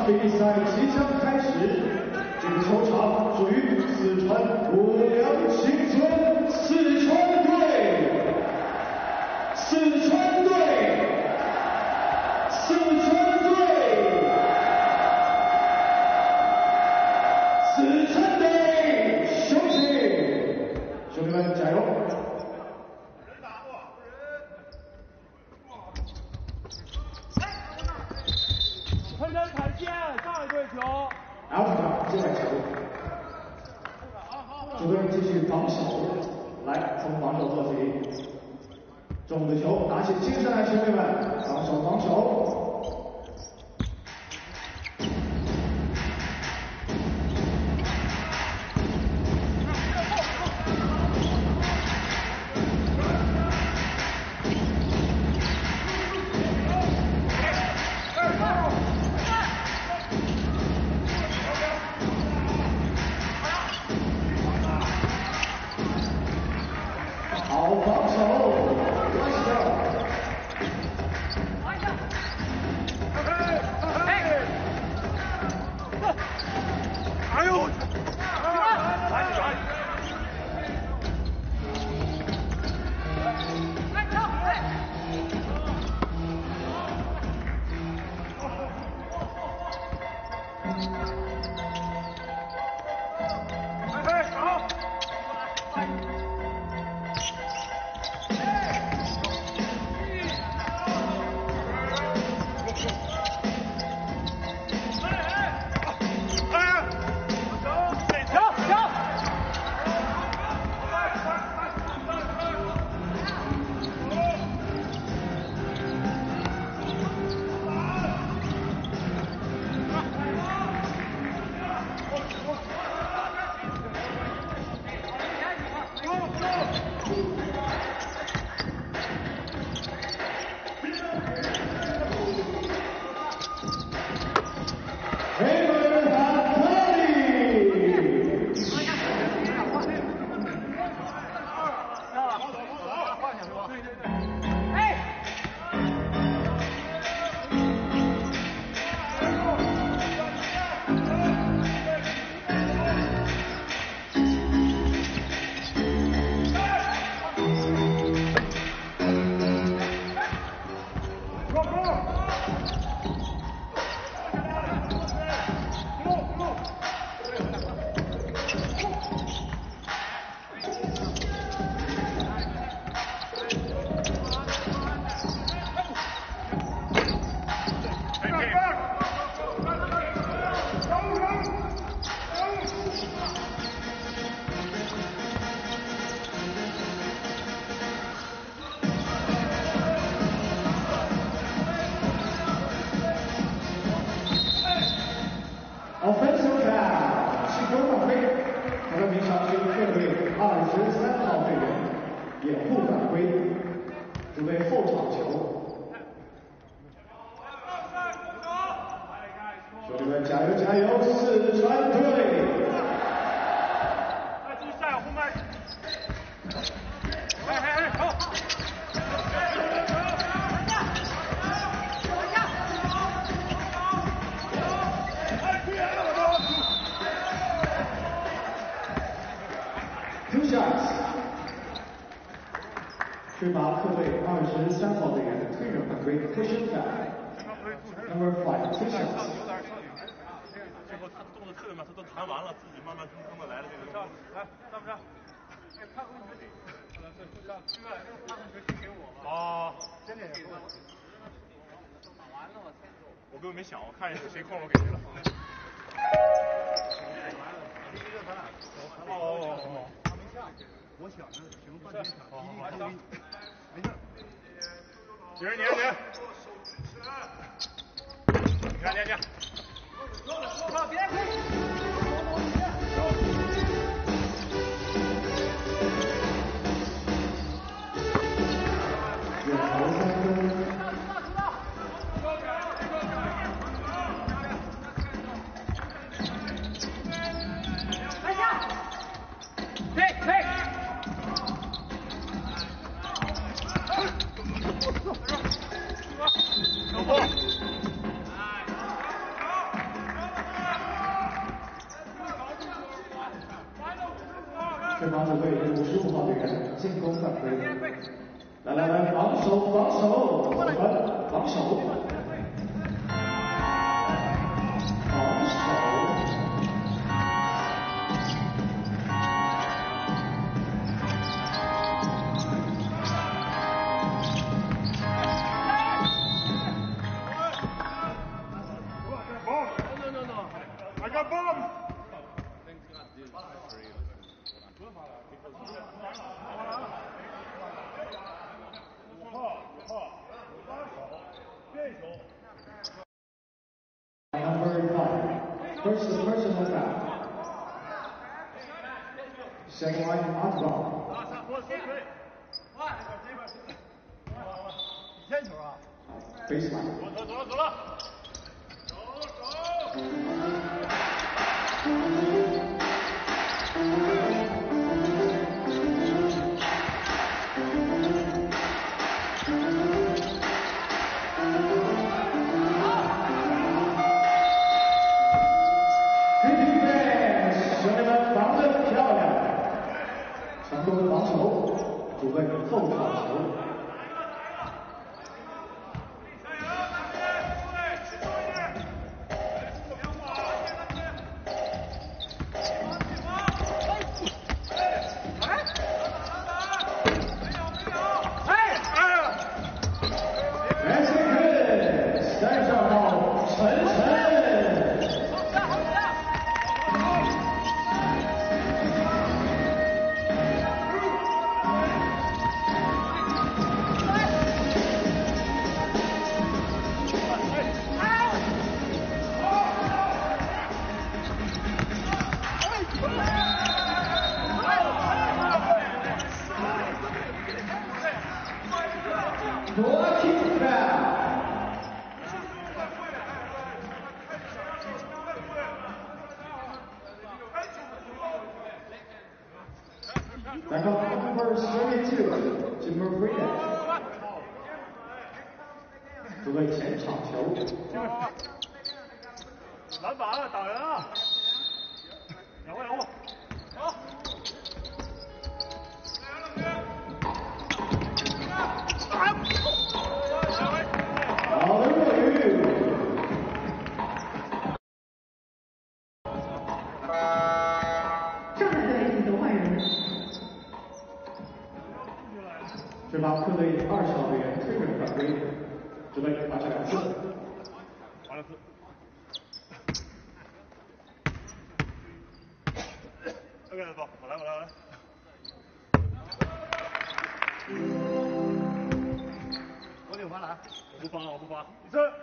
比赛即将开始，这个球场属于四川无良新村四川队，四川队，四川队，四川队，兄弟，兄弟们加油！ 喷人踩线，上一队球。 然后接下球，主队继续防守，来从防守做起。重的球拿起接上来，兄弟们，防守防守。 好防守，开始了。 哎呦！ Offensive foul， 进攻犯规，他的名场区客队23号队员掩护犯规，准备后场球。兄弟们加油加油，四川队！ 注意下后面。好。 Two shots， 吹罚客队23号队员推人犯规 ，push foul。Number 5 two shots。 最后他动作特别慢，他都弹完了，自己慢慢腾的来了这个。来，上不上？哎，他和你们给我。哦，真的给我。打完了我才走。我根本没想，我看谁空我给谁了。哦。 我想着行，半天场，没事。你看，别进攻犯规。来，防守，防守。 I got bombs! Number 5, first personal foul. Second line, outball. 先球啊 Baseline. 走了。 成功防守，准备后场球。30号陈晨。 Back up number 32, Jim Marina. 准备前场球。 篮板了，打人啊！两位，好。 好的落雨。 上海队请换人。 这把客队20号队员推人犯规，准备罚下2次。 罚2次。OK， 走，我来。我得罚篮。我不罚。1次。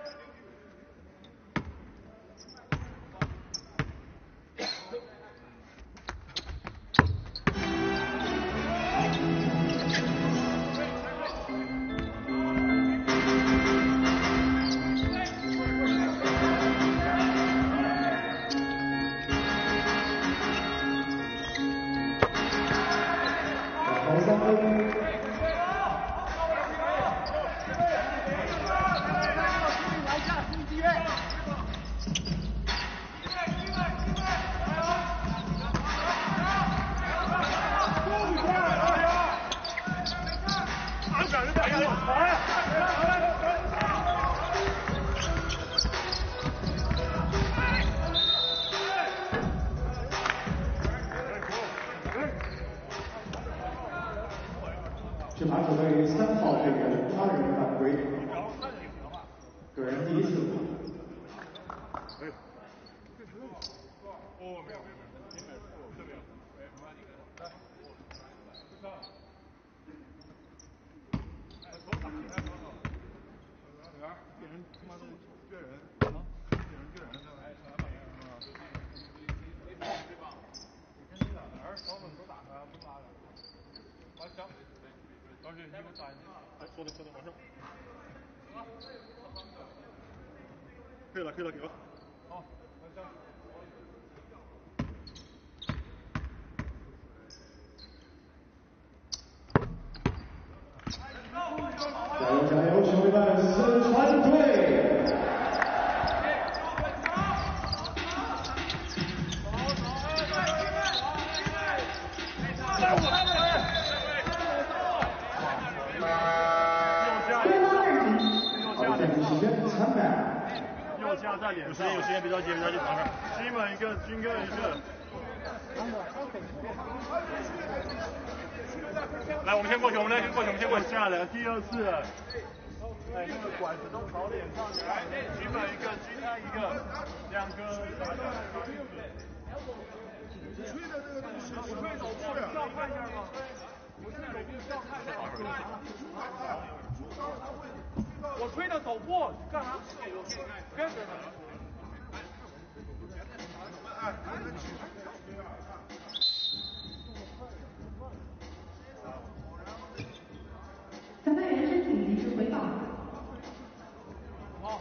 这把准备3号队员抓人犯规，个人第1次。 可以了，给吧。好， 加油，兄弟们，四川队！ 先参赛。 右下在脸上，有时间别着急，别着急，等会儿。金门一个，军哥一个。来，我们先过去，我们先过去。下来，第二次。哎，那个管子都朝脸上。来，金门一个，金安一个，两个。吹的这个东西，我吹脑部的，要看一下吗？我吹的走步干啥？别别别！ 裁判员申请及时回报。 好。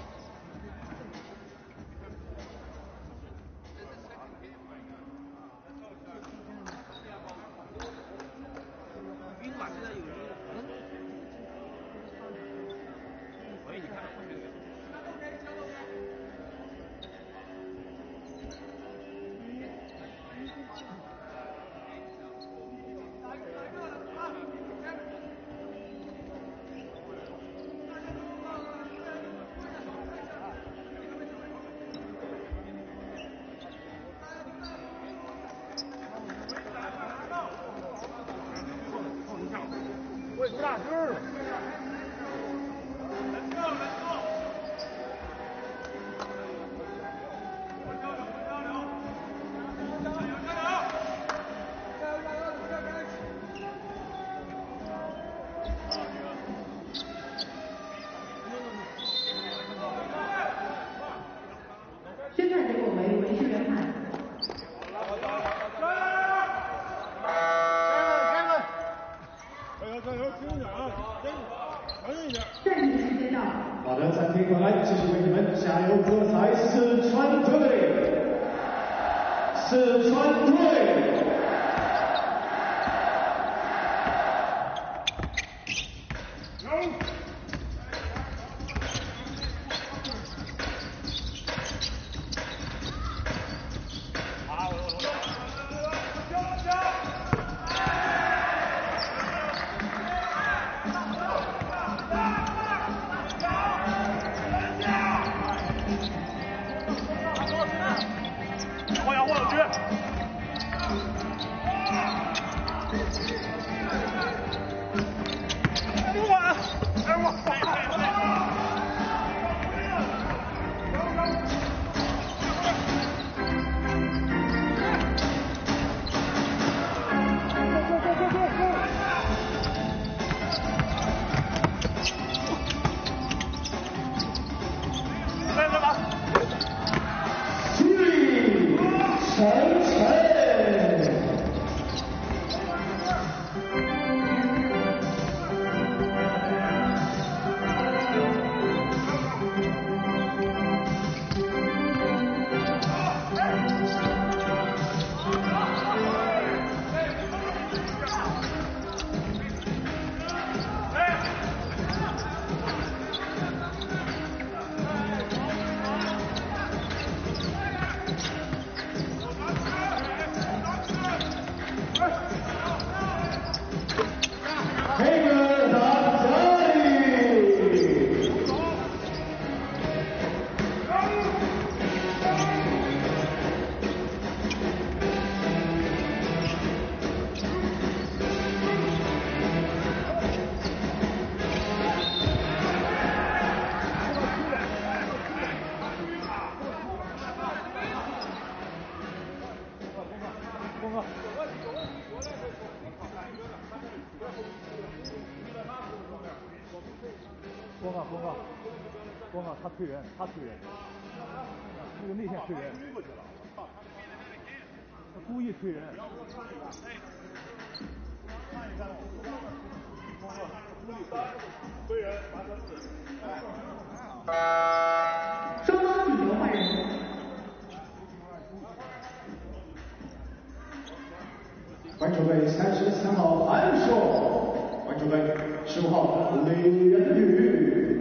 兵马现在有人。所以你看我这个。喂，多大劲儿？ 宣判结果为维持原判。 加油，轻点啊！强硬一点。 暂停时间到。 好的，暂停回来，继续为你们加油喝彩，四川队，四川队。 光啊，他推人，那个内线推人，他故意推人。推人，罚3次。 双方进球换人。 观众队33号韩硕，观众队15号李元宇。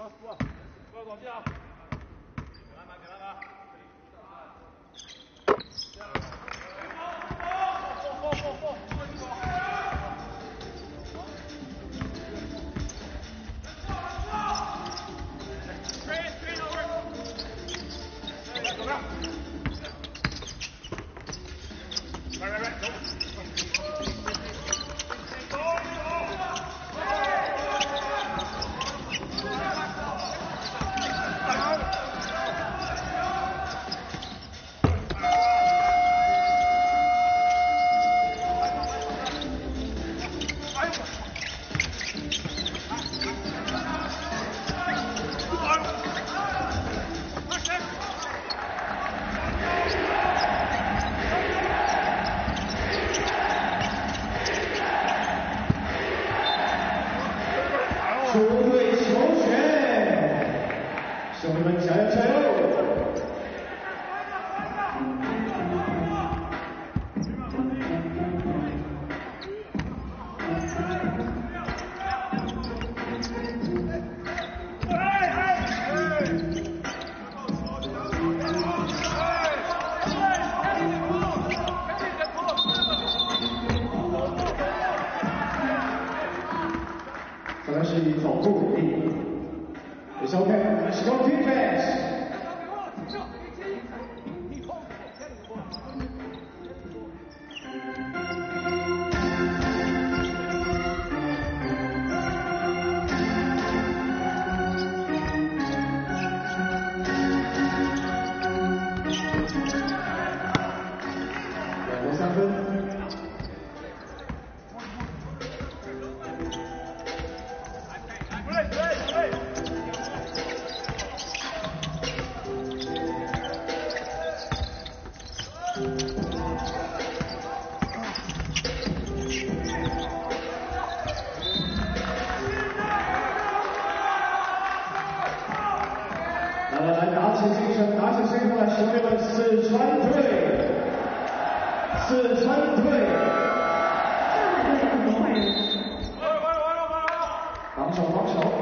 不要往下。慢慢，别慢慢。过。 出队求全，兄弟们加油加油！再来是以走步为例 ，It's okay, let's go defense。2分3分。来，打起精神，打起精神来，兄弟们，四川队，四川队， 上海队很多坏人。 防守防守。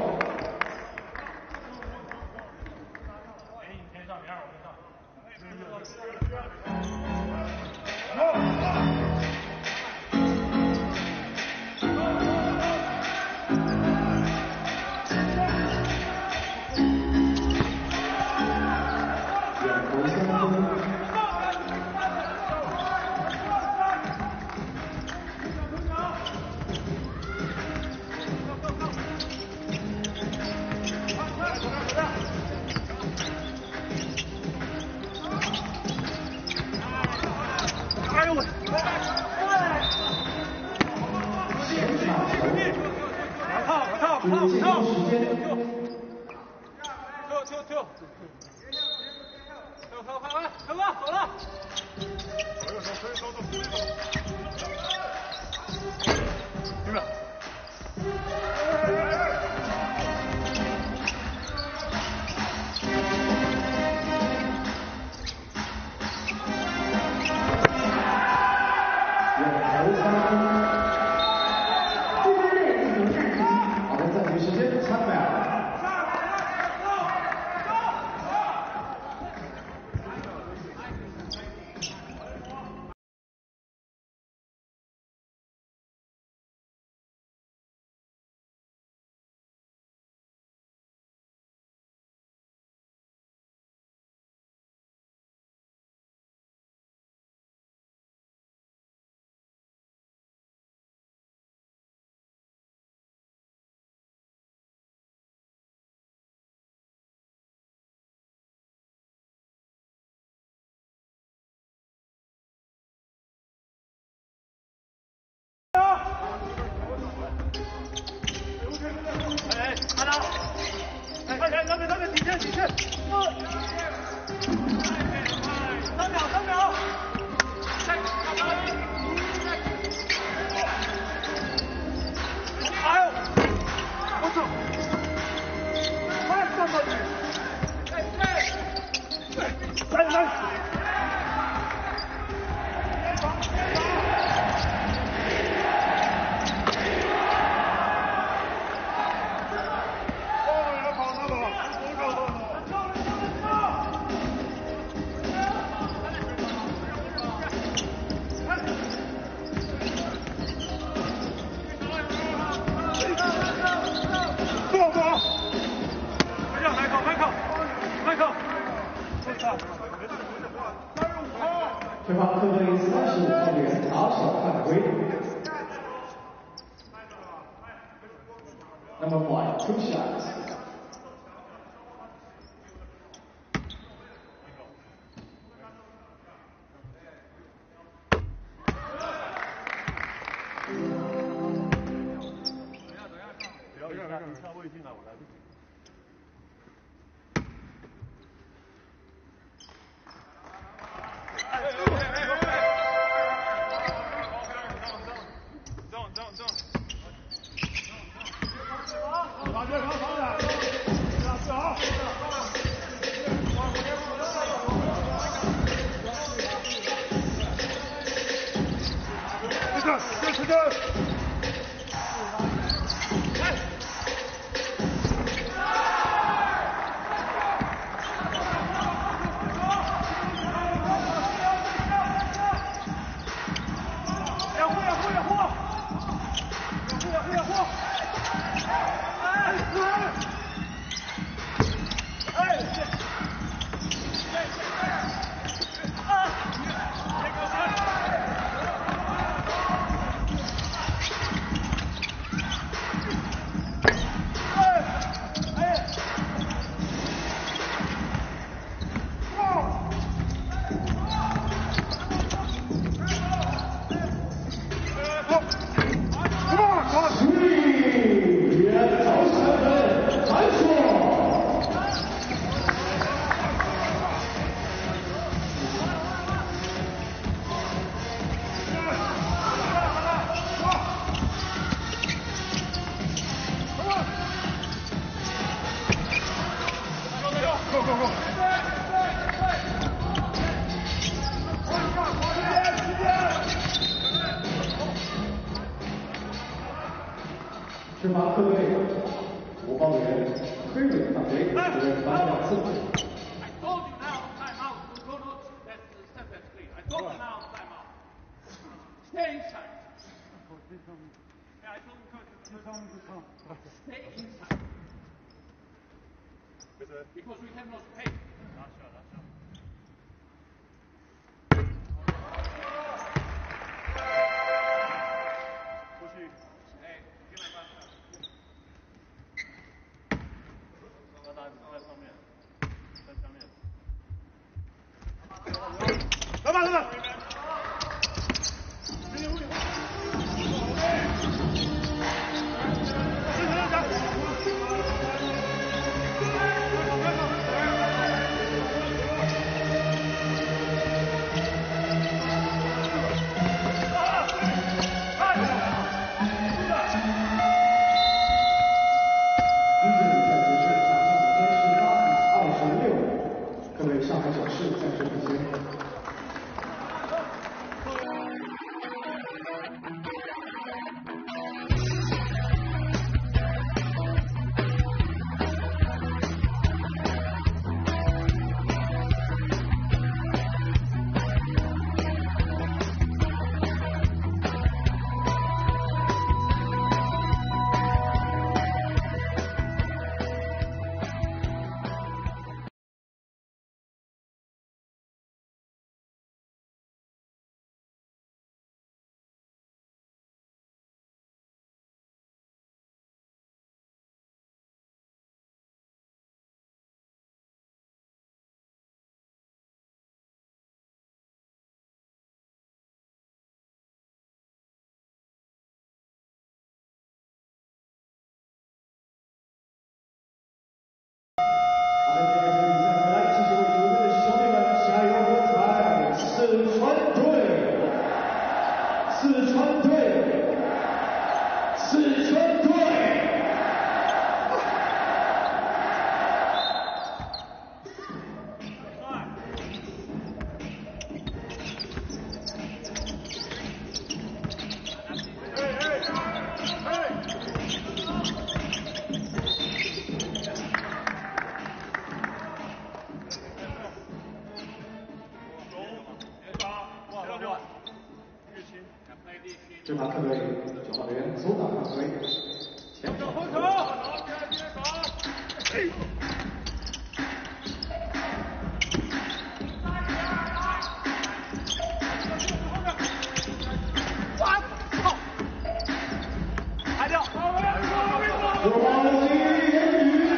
对方客队35号员打手犯规。Number 5, 2 shots.对方客队5号员推诿犯规，主任罚2次。 Because we have not paid. 王丽言语。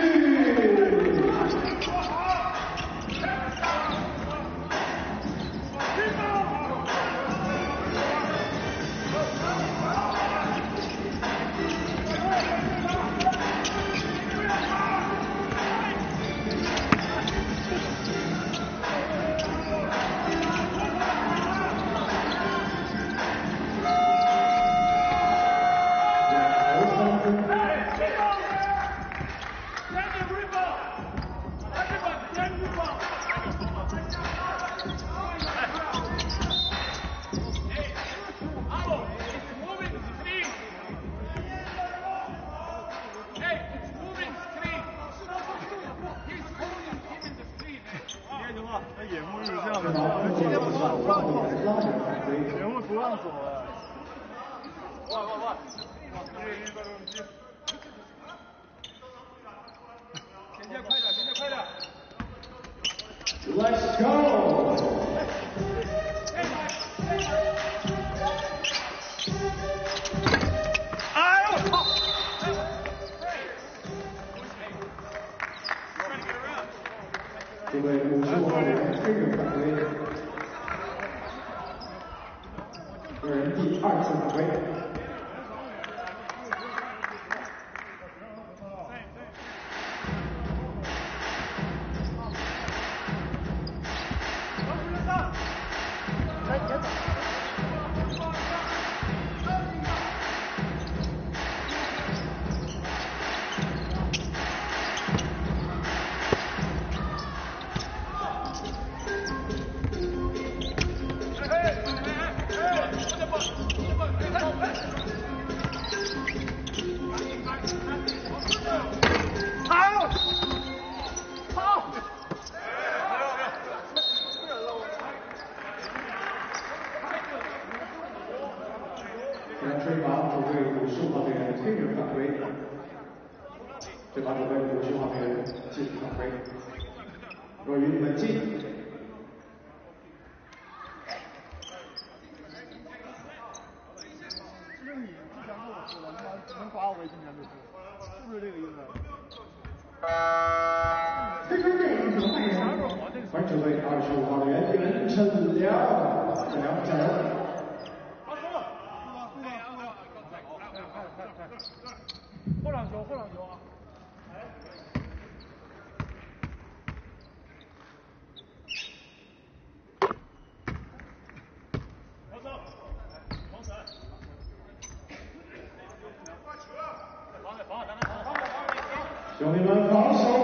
掩护是这样的，今天不让走，掩护不让走啊！哇！前快点 ！Let's go！ 哎呦我操！ 这位55号人黑人犯规，个人第2次犯规。吹罚主队55号队员黑人犯规，吹罚主队55号队员继续犯规，若云门禁。 是不是你之前跟我说的，他能罚我违禁前就是，是不是这个意思？ 四川队有换人。 本主队25号队员任晨亮，加油！ 后场球啊！ 兄弟们，防守！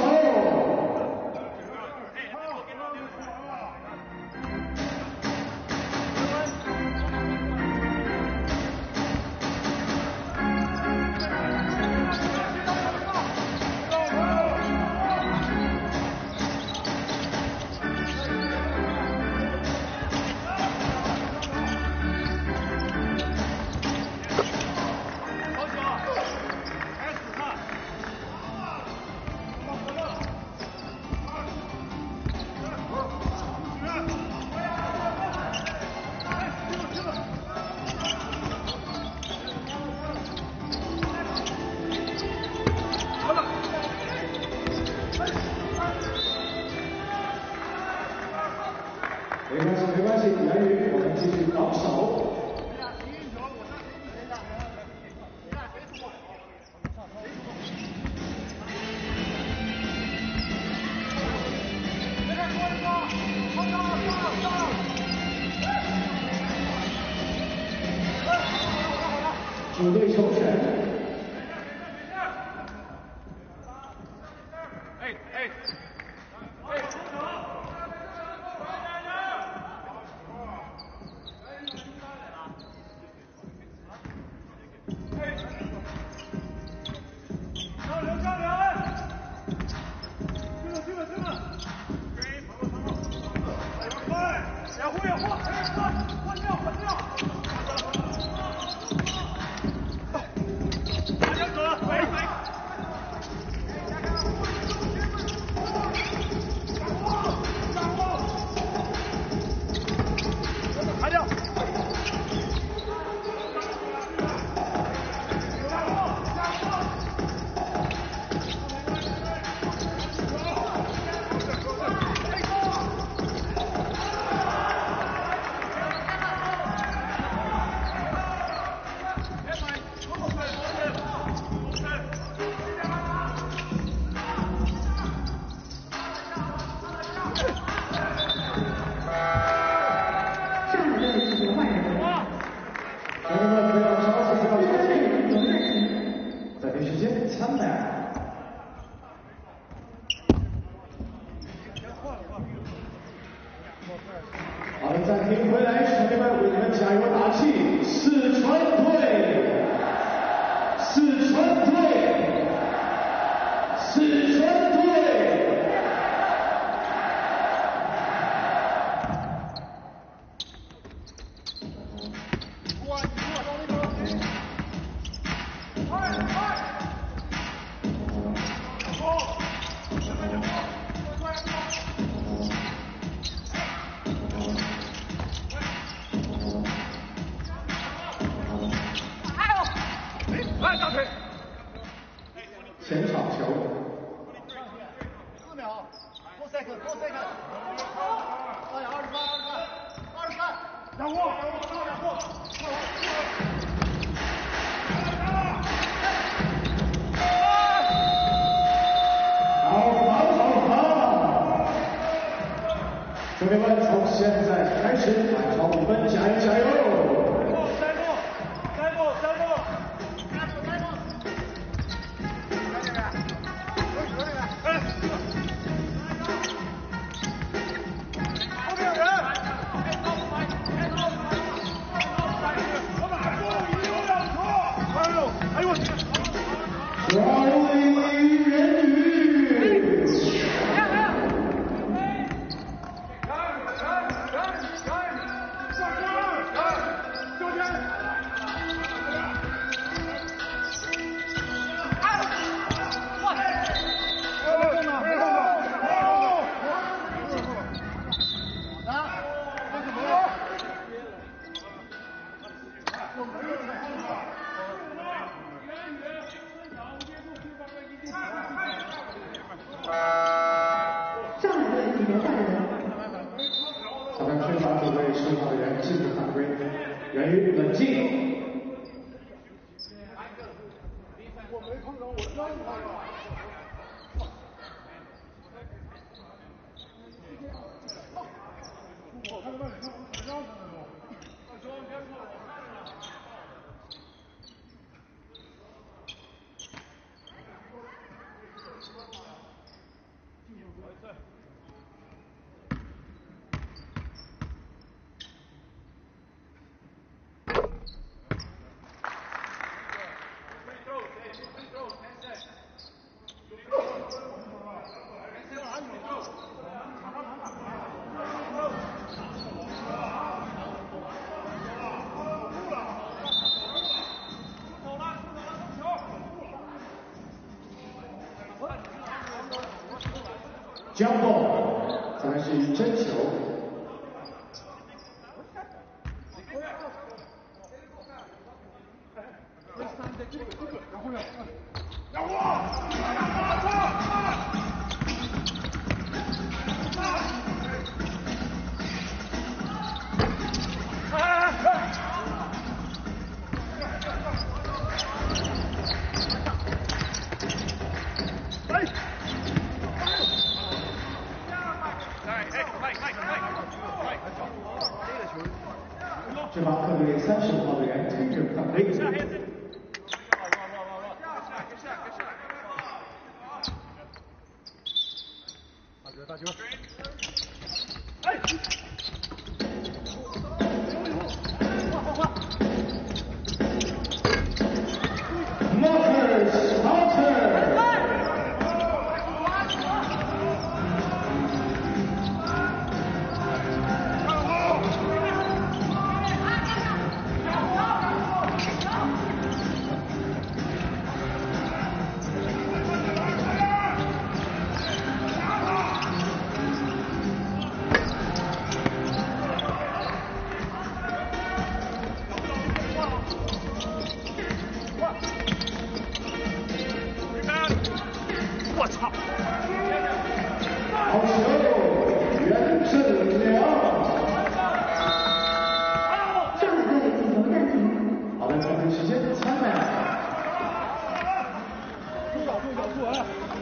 没关系，源于我们继续防守。主队球权。 前场球。 4秒，4 second，4 second。哎呀，23，让货。 兄弟们，从现在开始，满场5分，加油加油！ 三步。后面有人！哎呦我去！ 少林人女。好的，缺乏主队守场的人禁止犯规，人鱼冷静。 我没碰着，我真碰着。我看到你看我让他们都。 江bomb，再来是真球。这把客队35号队员推着犯规。 大球。 Marcus Hunter。 我操！ 好球，袁振良。 上一队比球暂停。 好的，调整时间3秒。 出来。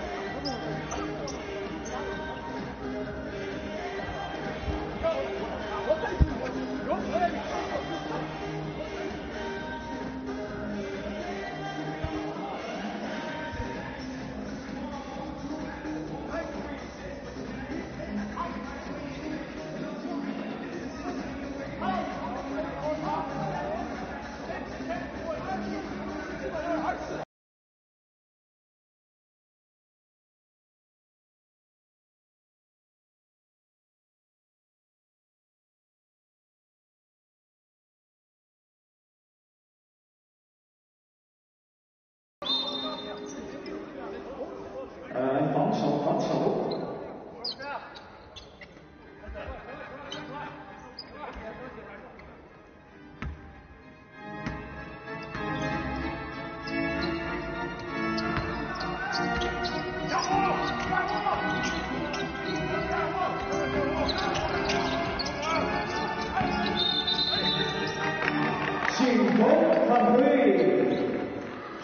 防守。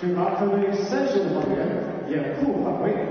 选拔各队35号员掩护犯规。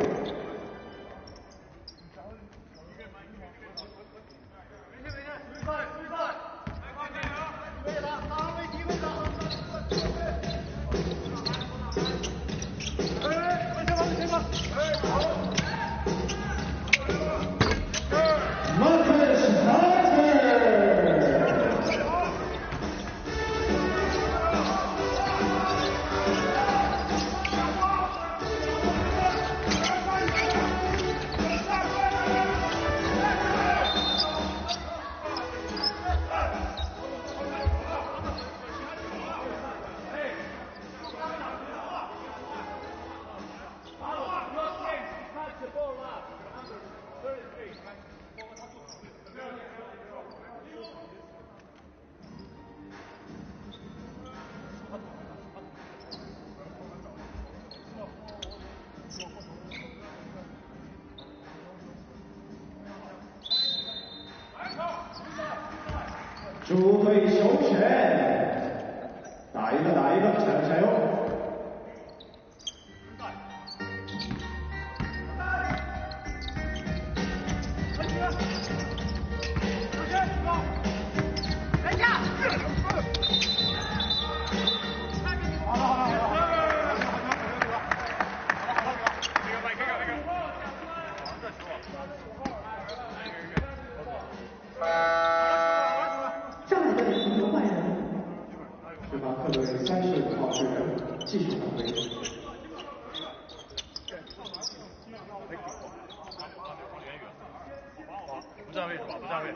主队球权，打一个，加油加油！35号球员继续犯规。 不占位置吧，不占位置。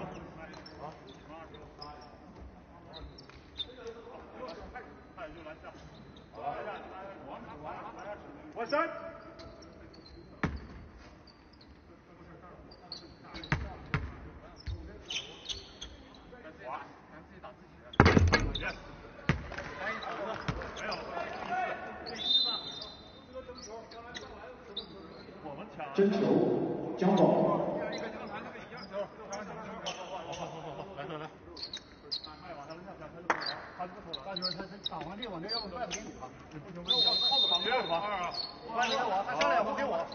我三。 争球，江宝。 大军他打完这往这要不快给你吧？不行，要靠个防别吧。快给我，他上来我给我。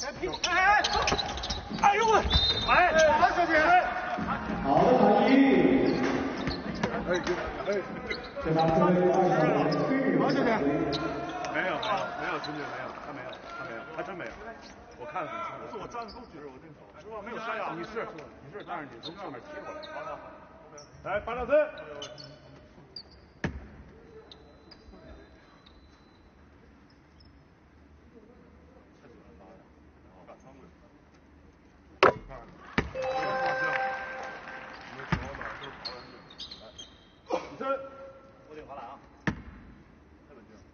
哎呦我！哎，好小姐。 好的反应。这把各位2小员推理好小姐。没有，兄弟没有，他没有，他真没有。我看得很清楚，是我站够距，我真手，是吧？没有山羊，你是，但是你从上面踢过来。好，来8-4。我领回来啊！太稳定了。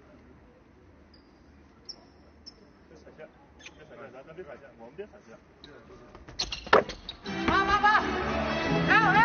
别踩线，咱别踩线，我们别踩线。 八，来！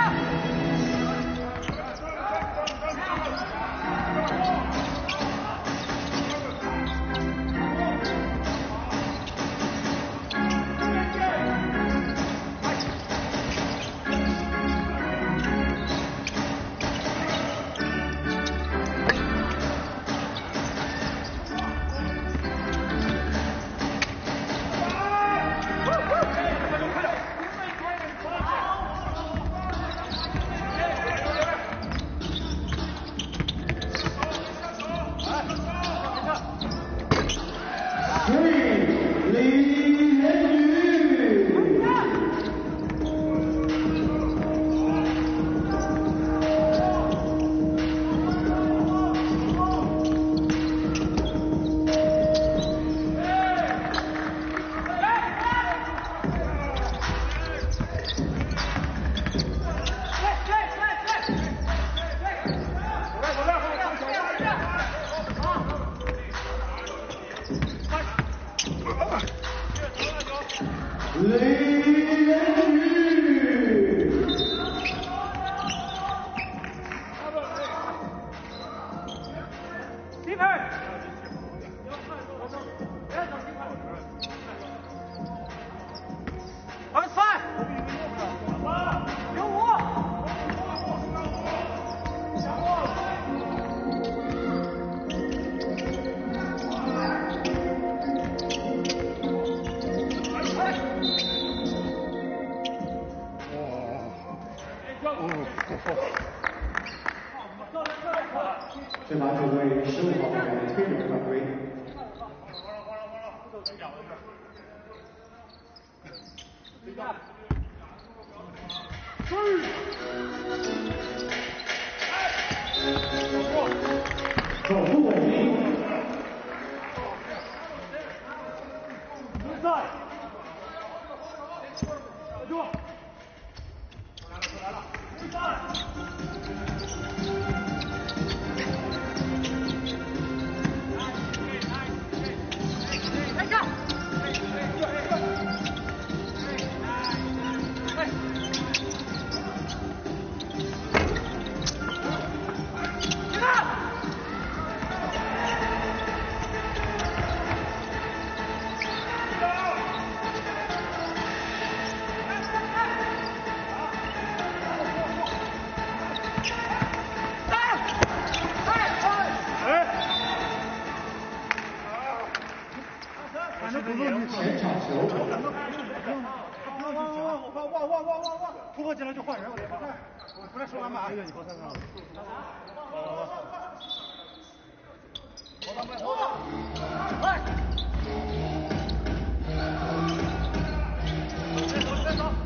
前场球。 哇！突破进来就换人，我出来收篮板。你过3-3。再走。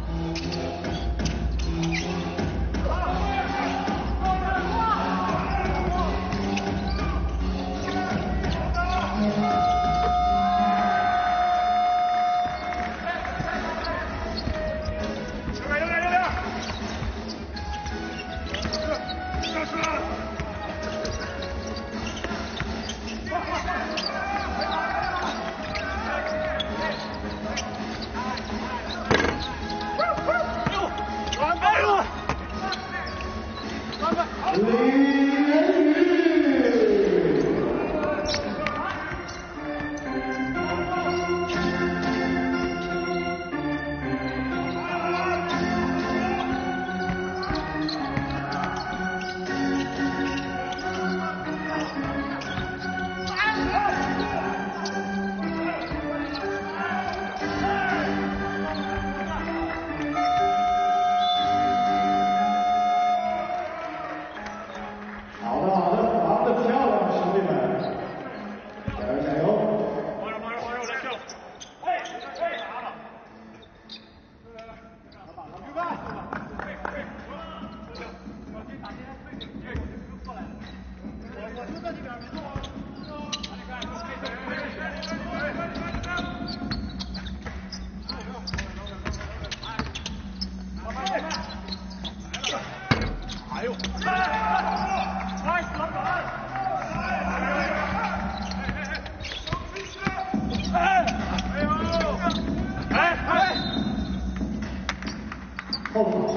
后场球。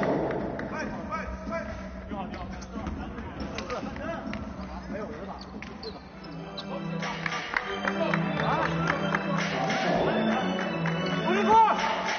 没有人打，吴立波，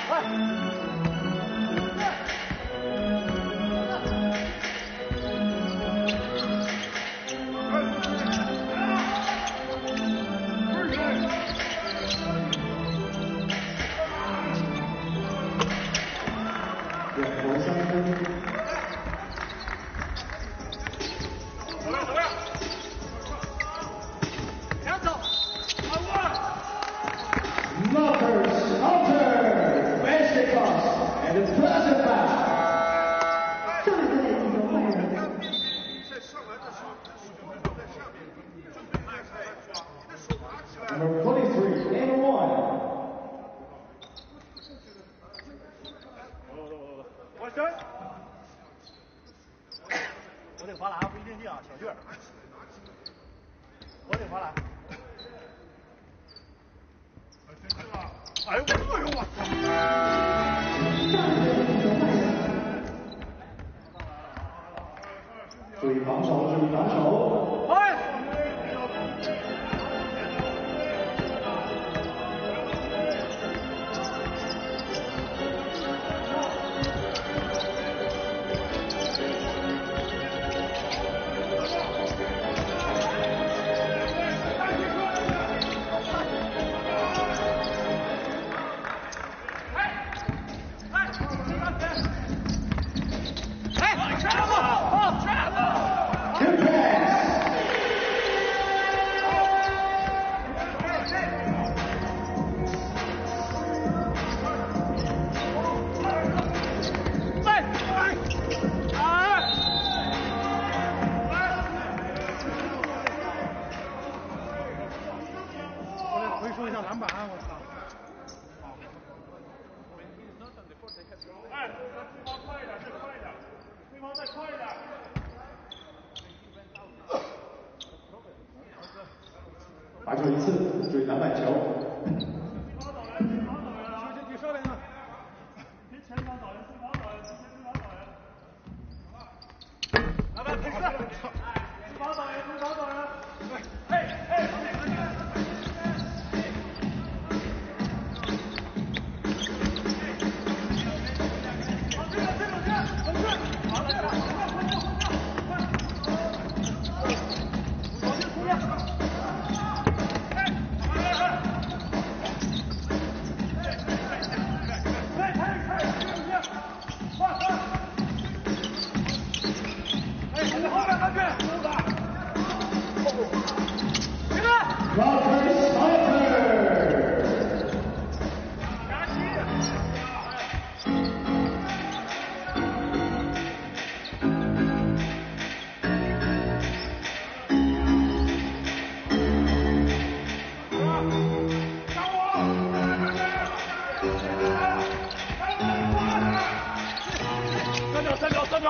Number 23, and 1. 我得罚篮不一定进啊，小雀。我得罚篮。 哎呦我！ 注意防守，注意防守。 回收一下篮板，我操！ 哎，对方快一点，再快一点，对方再快一点。 罚球一次，注意篮板球。 对方找人，对方找人啊！ 你上来呢？ 别前场找人，对方找人，提前对方找人。 篮板配四。 对方找人，对方找人。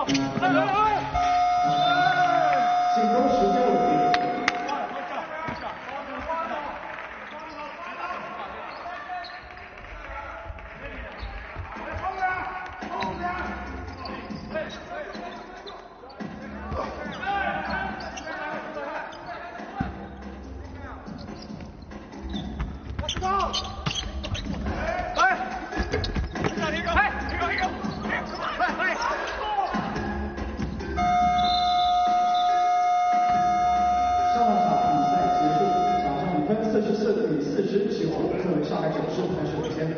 进攻时间稳定。上海9胜还是领先。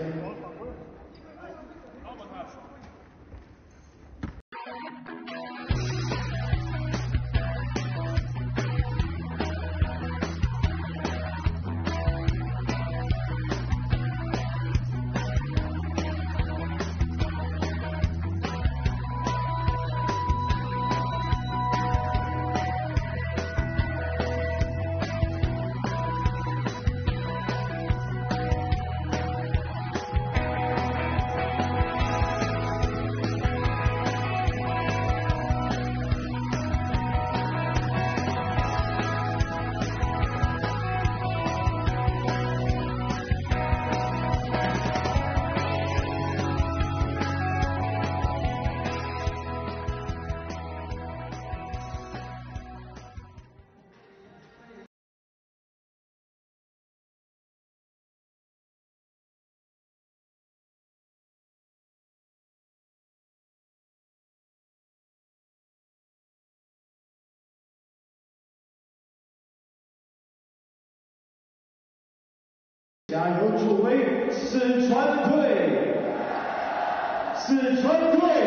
加油助威，四川队！四川队！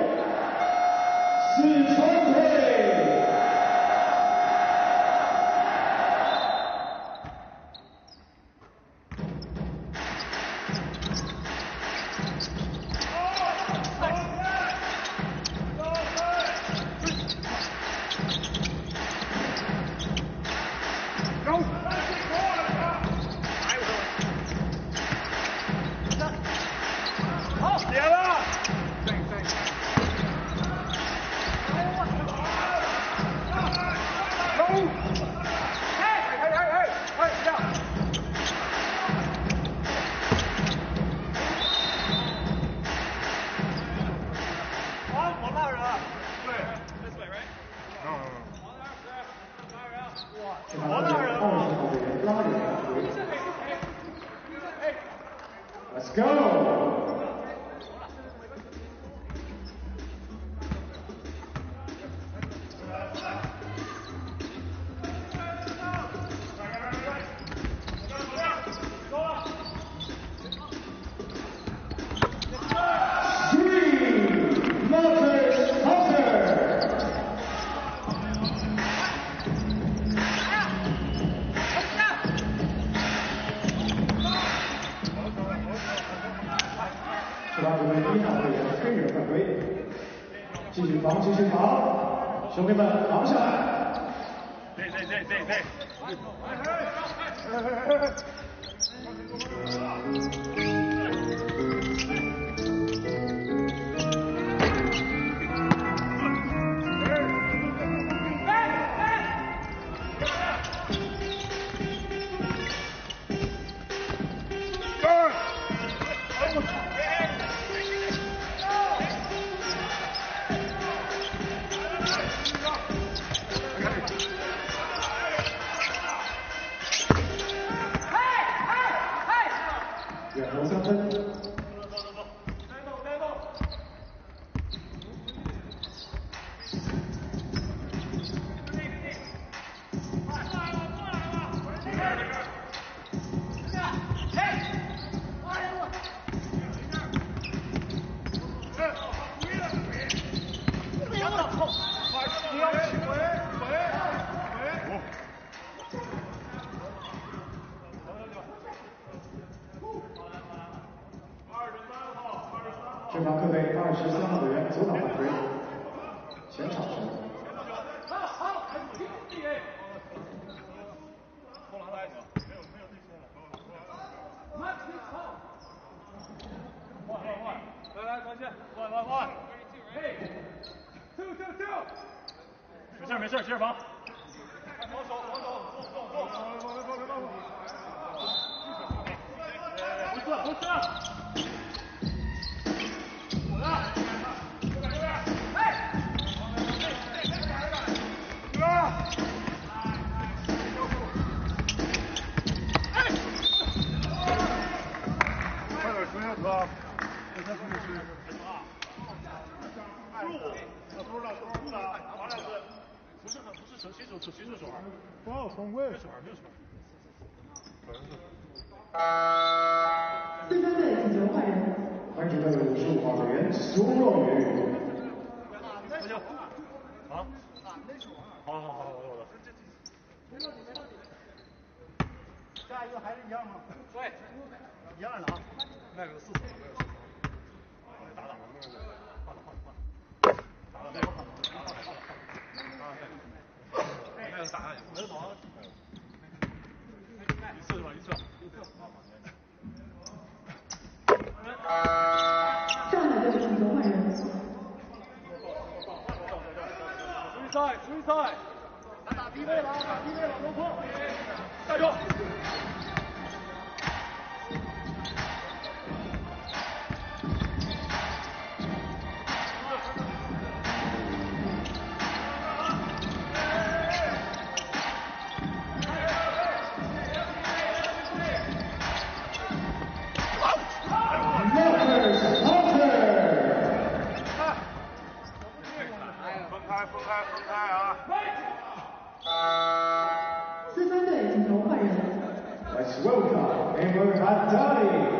四川队！Let's go! 继续防，继续防，兄弟们防下来！ 对。 远投3分。这帮客队23号队员阻挡犯规，前场球。 来，关键，换。 接着防。不是。 四川队请求换人。 换这个55号队员苏若雨。 好。好，我。 下一个还是一样吗？ 对， 一样的啊。 那个4-4。打。换。那个打。没得跑。一次。 上海队请求换人。 注意赛。 打低位了，落空。 加油！分开啊！ 四川队请求换人。 Let's welcome Emma Haddadi.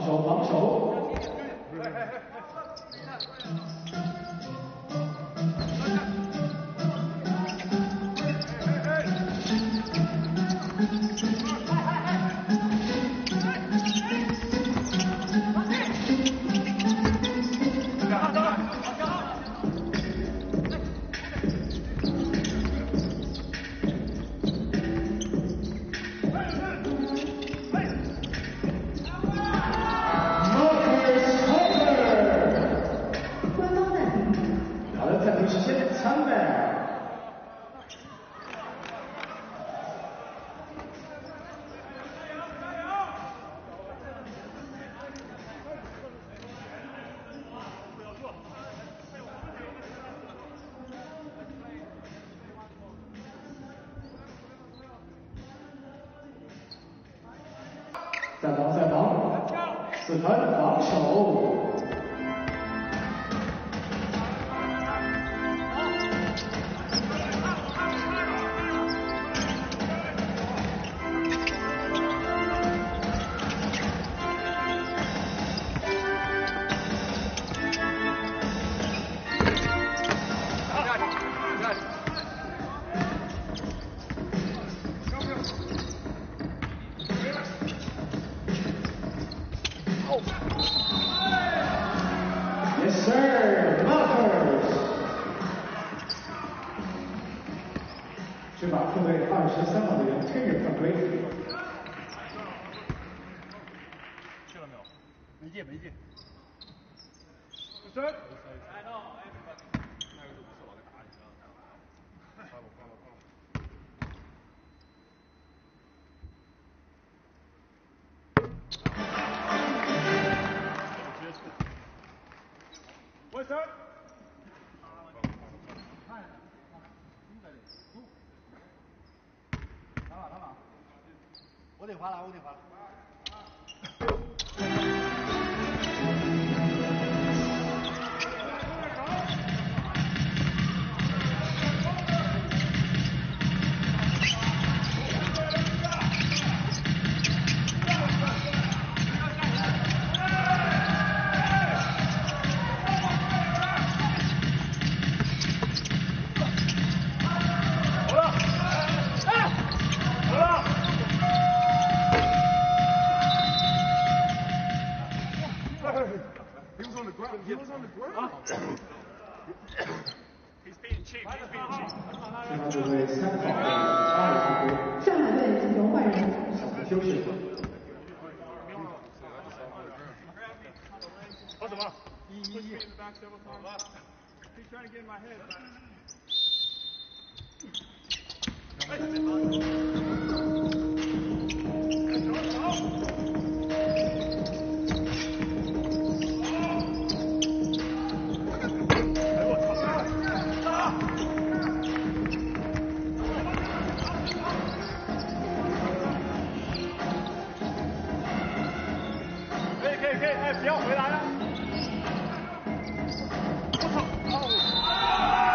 手防守。再防再防，四川防守。Yes, sir. Markers. 是把后卫23号的人推着犯规。 去了没有？没进，没进。 三。外三。 打哪？我得滑了，我得滑了。 He was on the ground. He's being cheap. He's being cheap. 这队3号8人犯规。 上海队请求换人。 小组休息。 好，怎么 1-1。 He's trying to get in my head. 哎，不要回来了！我操！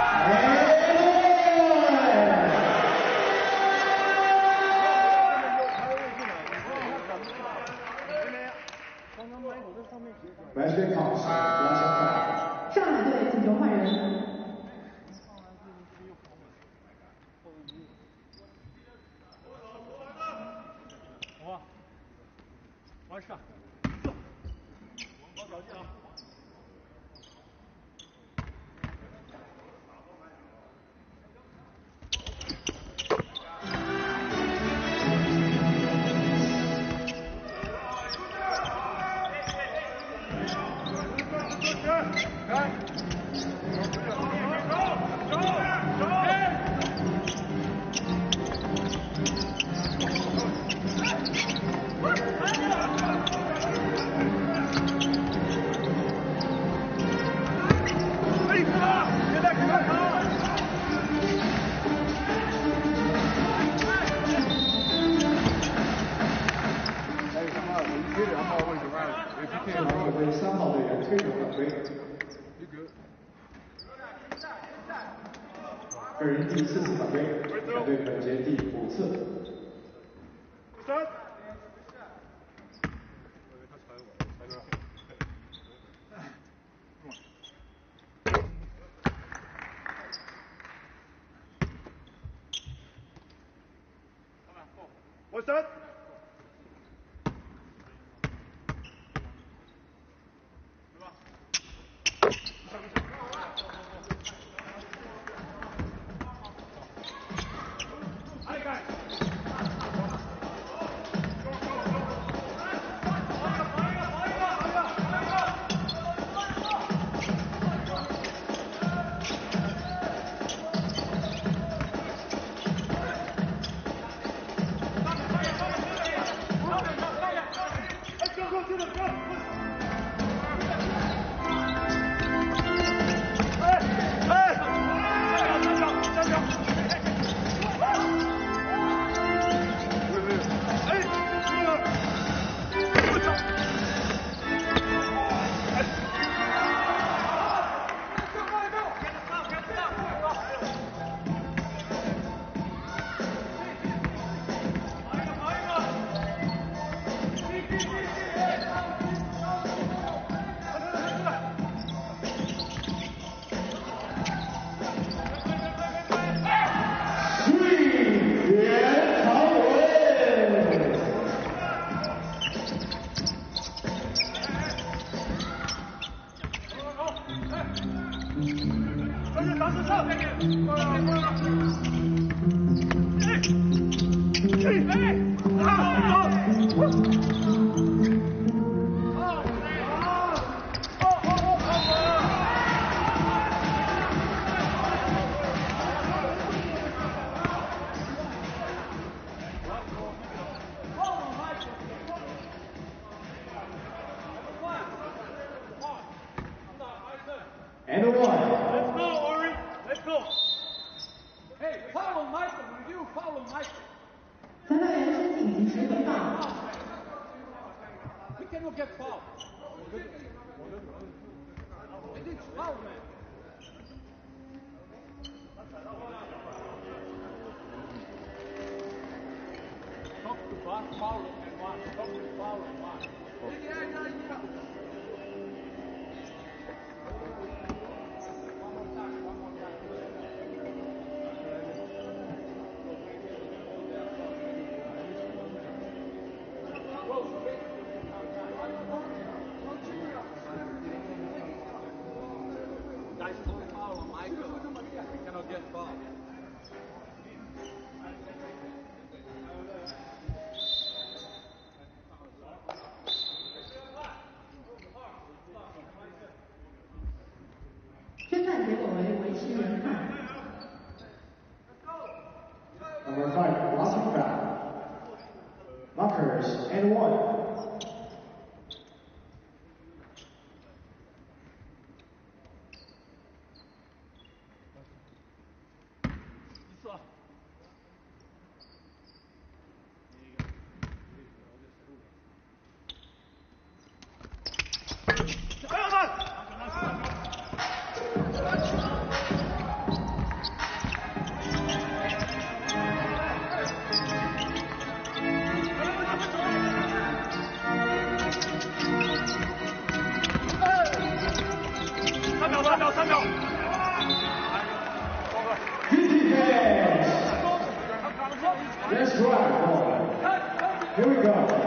白水抗是拉伤害。 上海队请求换人。 好，完事。保小心啊！ 这队3号队员推手犯规。个人第4次犯规，全队本节第5次。 三。 我三。 And one. Let's go, Ori. Let's go. Hey, follow Michael. Review, follow Michael. 裁判员申请及时回放。 We cannot get foul. It is foul, man. Stop the bar, foul and one. Stop the foul and one. One more time. Guys, don't foul on Michael. We cannot get foul. 宣判结果为维持原判。 Number 5, blocking foul. Markers and one. That's right. Here we go.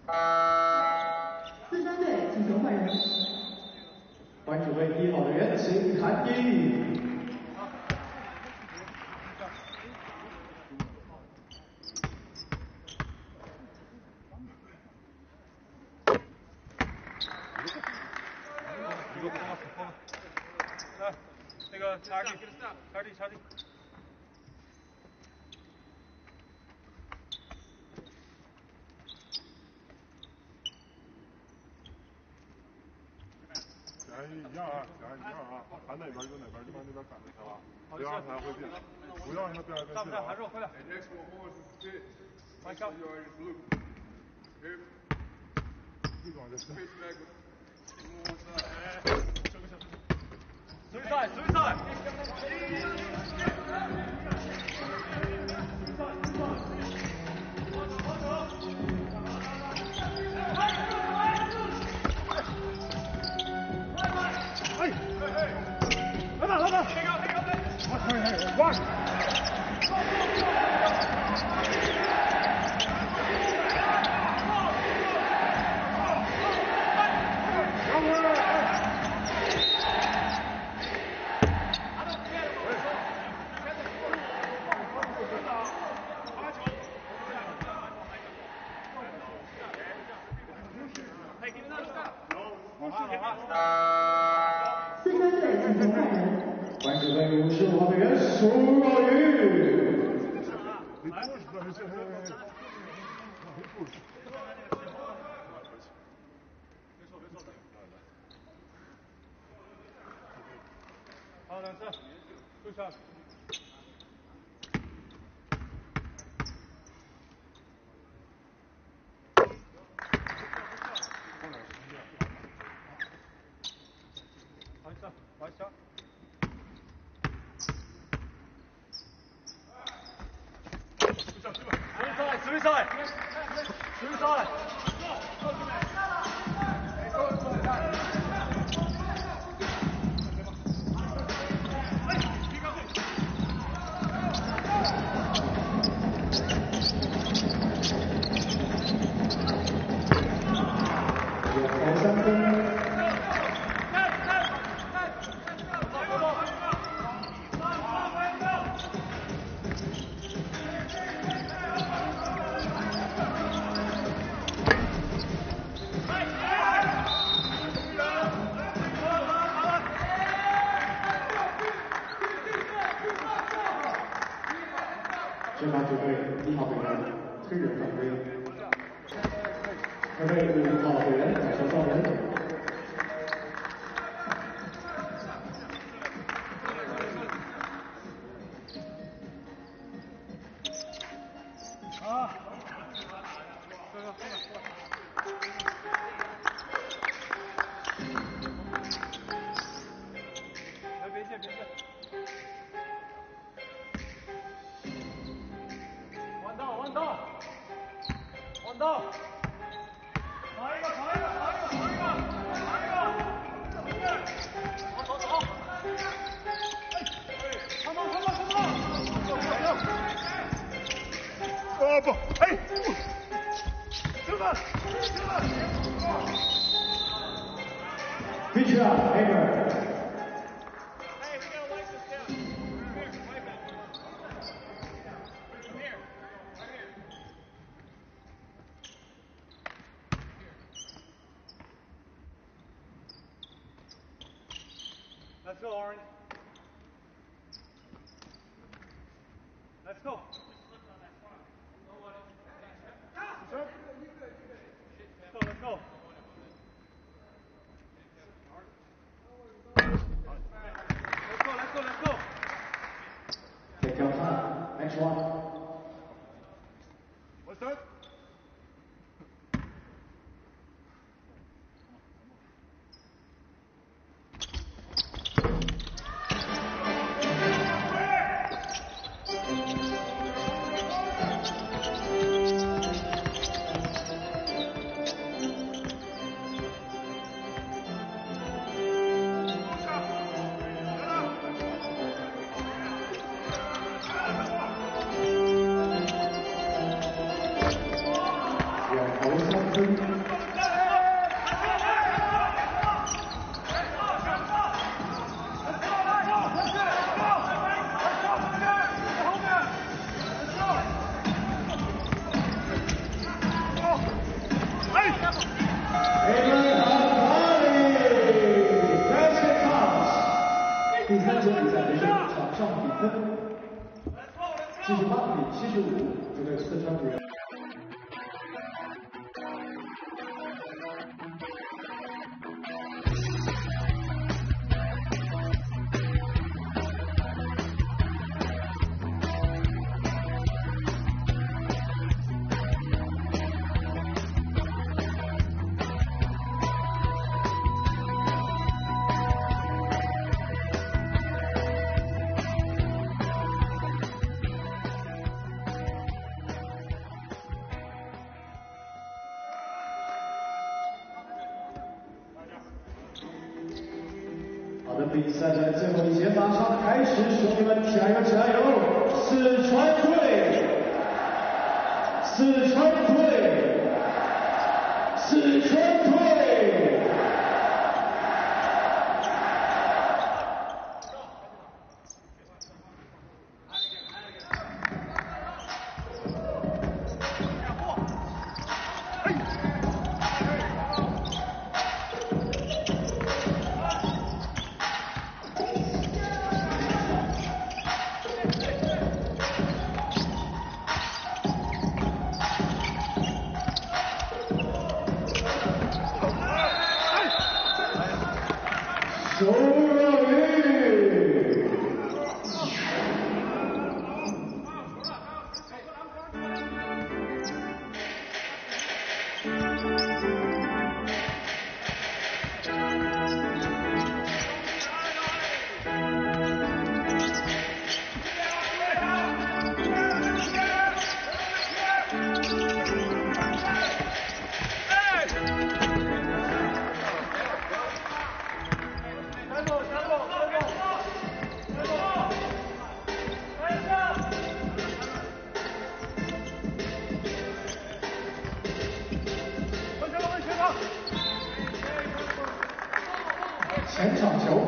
四川队请求换人。 观主队1号队员请看一。 来，那个查理。 一样啊，喊哪边就哪边，就往那边赶着他吧，不要让他回避，不要让他对来对去。 上不上？还是我快点。快上。 一种就是。 Suicide! 四川队请求换人。 观主队55号队员苏若雨。 好，两次，对上。Nice shot. Suicide. 中华主队1号队员推人犯规，二队5号队员在球撞人。 不，哎， 这个。 Pitcher Hager. Let's go, Orange. Let's go. Let's go. Let's go. Take your time. Next one. What's that? Your 投三分。 主队四川队。好的，比赛的最后一节马上开始，兄弟们加油加油！四川队，四川队，四川队！周若雨，前场球。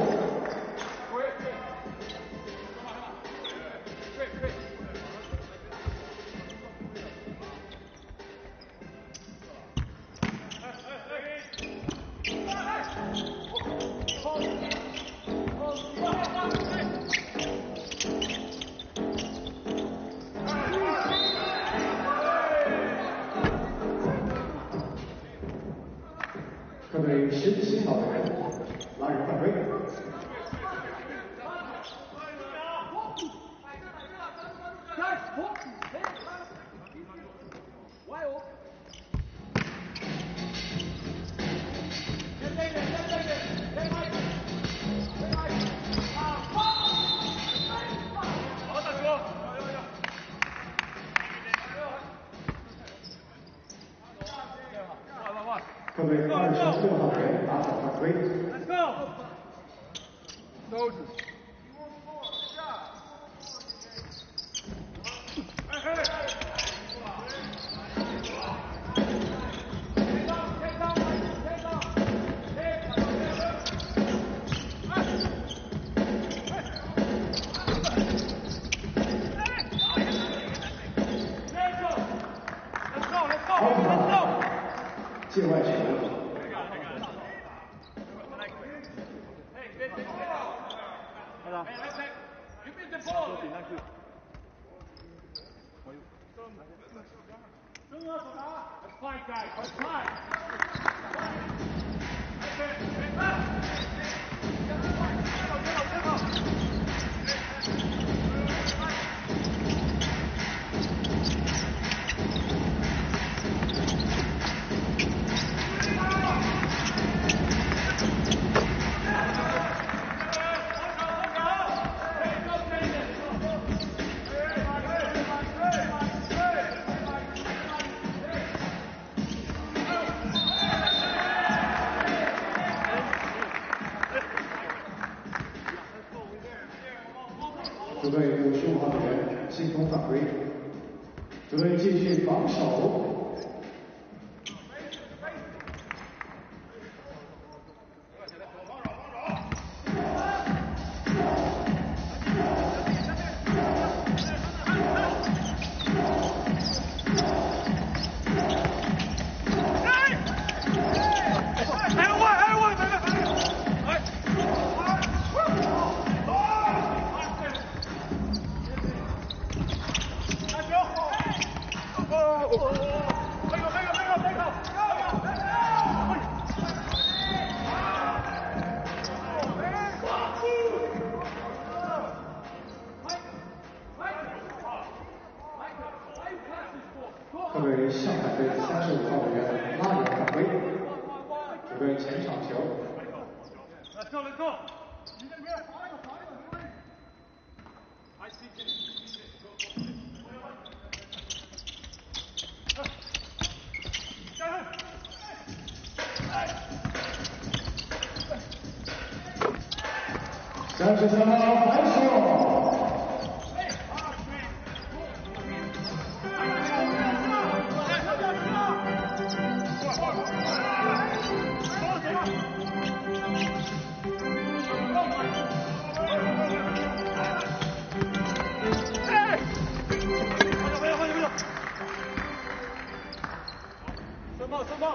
各队身心老人，拉人犯规。各位26号人打手犯规。Let's go. Soldiers. Let's go. 界外球。主队55号员进攻犯规，主队继续防守。 队35号委员拉远犯规，主队前场球。 Let's go, let's go. 33号反手。 升棒！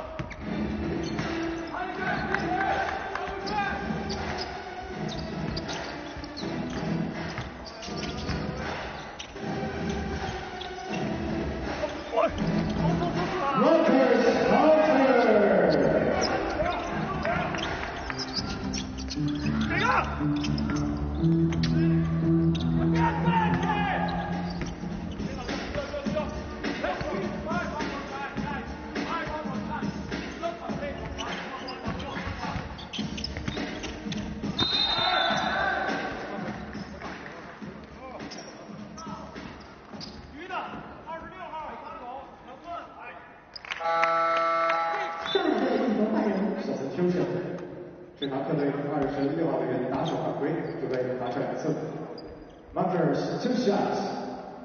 休息。这堂课队26号委员打手犯规，主队罚球2次。Markers 2 shots。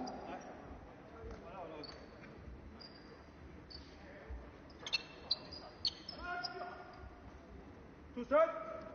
2 set。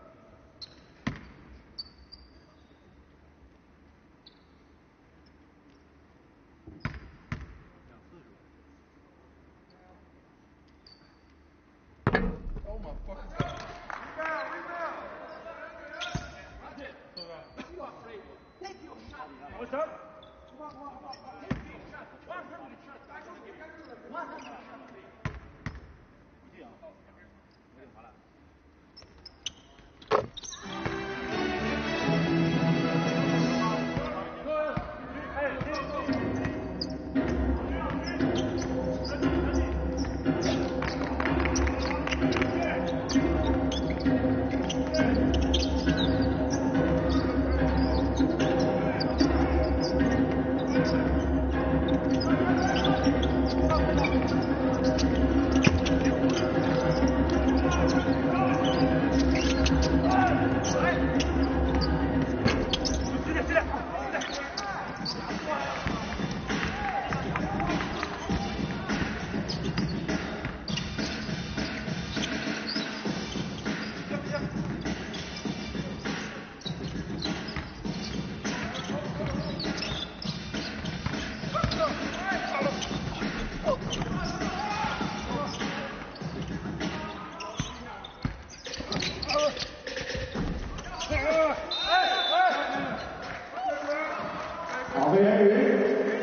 好的，言语。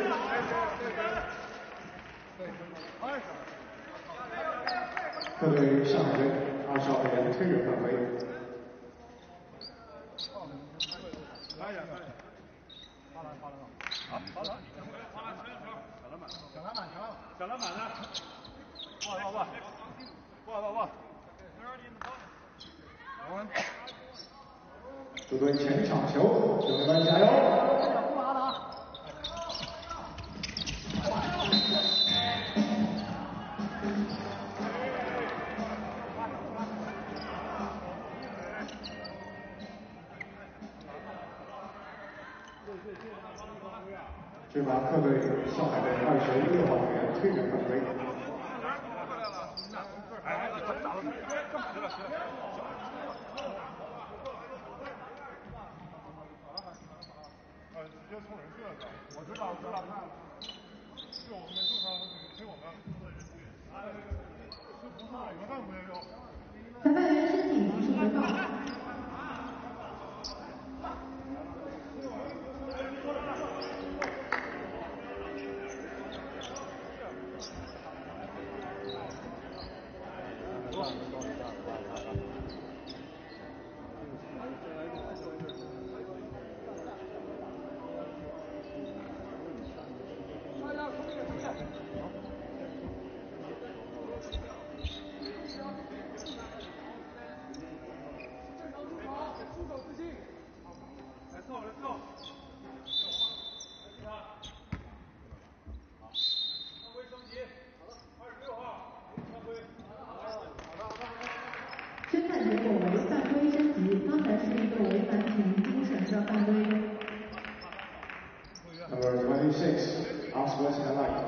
客队上海队20号委员推人犯规。 小篮板呢？哇！ 主队前场球，球迷们加油！ 不拿的啊！ 这把客队上海队26号委员推人犯规。 直接冲人去了的，我知道，是我们没受伤，给我们，是不是哪个犯规哟？ 裁判员申请无视回放。 赛结果为犯规升级，刚才是一个违反体育精神的犯规。 Number 26, Oxford Highlight.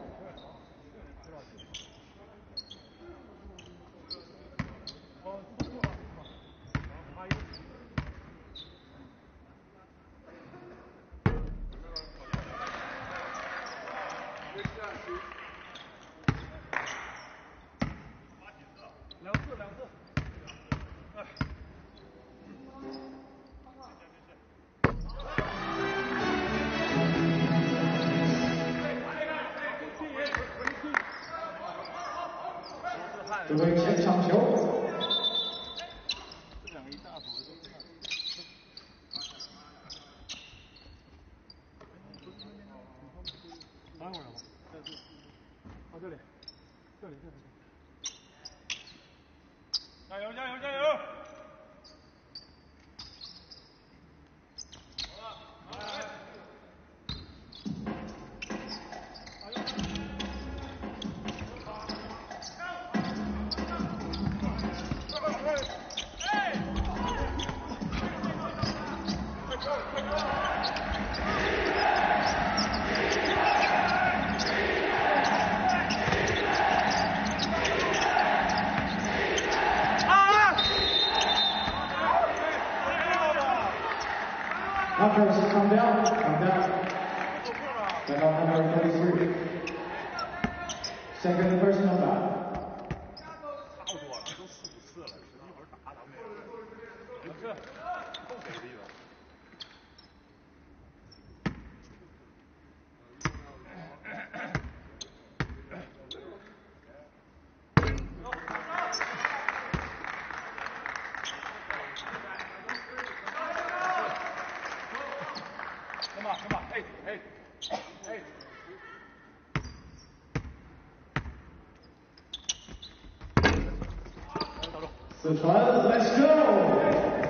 准备前场球。 这两个一大手都是看。等会儿吧，这里，这里。加油加油加油！ Knockers, come down, come down. Then on number 33. Second personal foul. 差不多了，都4-5次了，一会儿打他们也是，够给力了。Come on, hey. 四川 ，Let's go！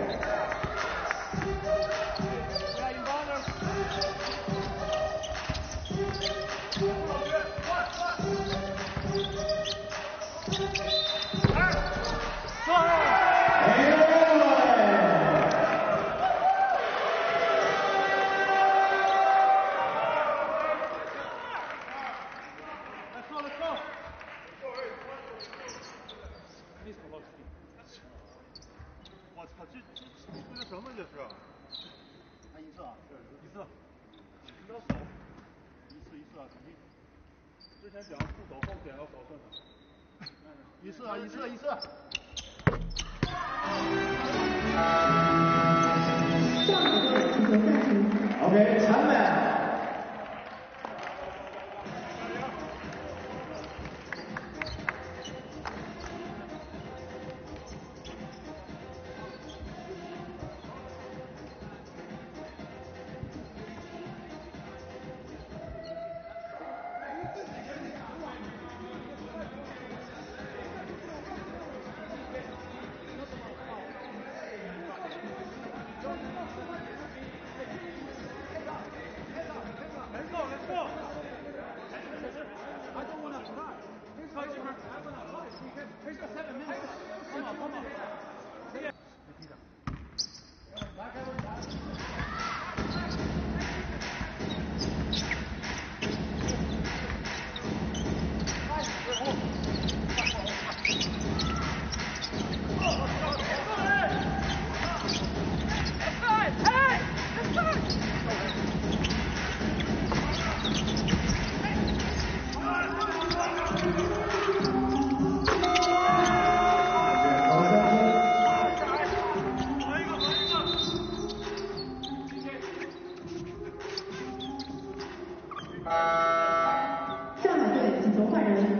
我操，这什么这是？ 还一次啊？ 一次，你要手，一次啊，肯定。之前讲护手后点到手算什么？一次。 上海队进行暂停。 OK， timeout。 上海队请求换人。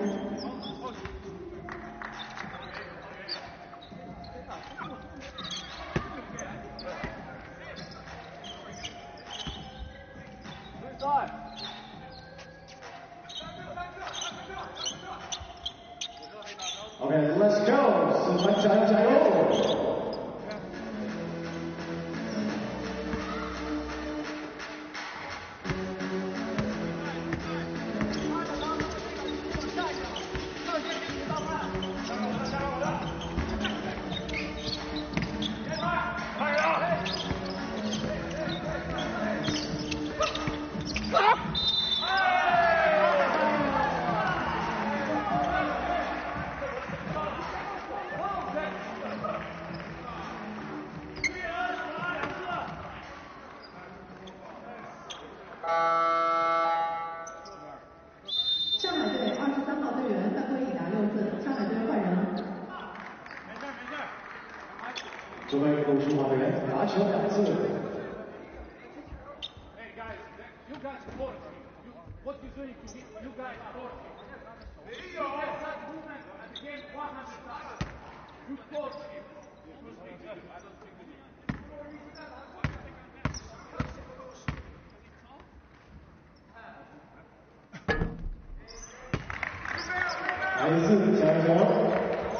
OK, let's go， 四川加油加油！ 作为投手球员拿球2次。 Hey guys, you guys support me. What you doing to me? You guys support me. You guys have movement at the game 100 times. You support me. I don't think we do. 来自加油！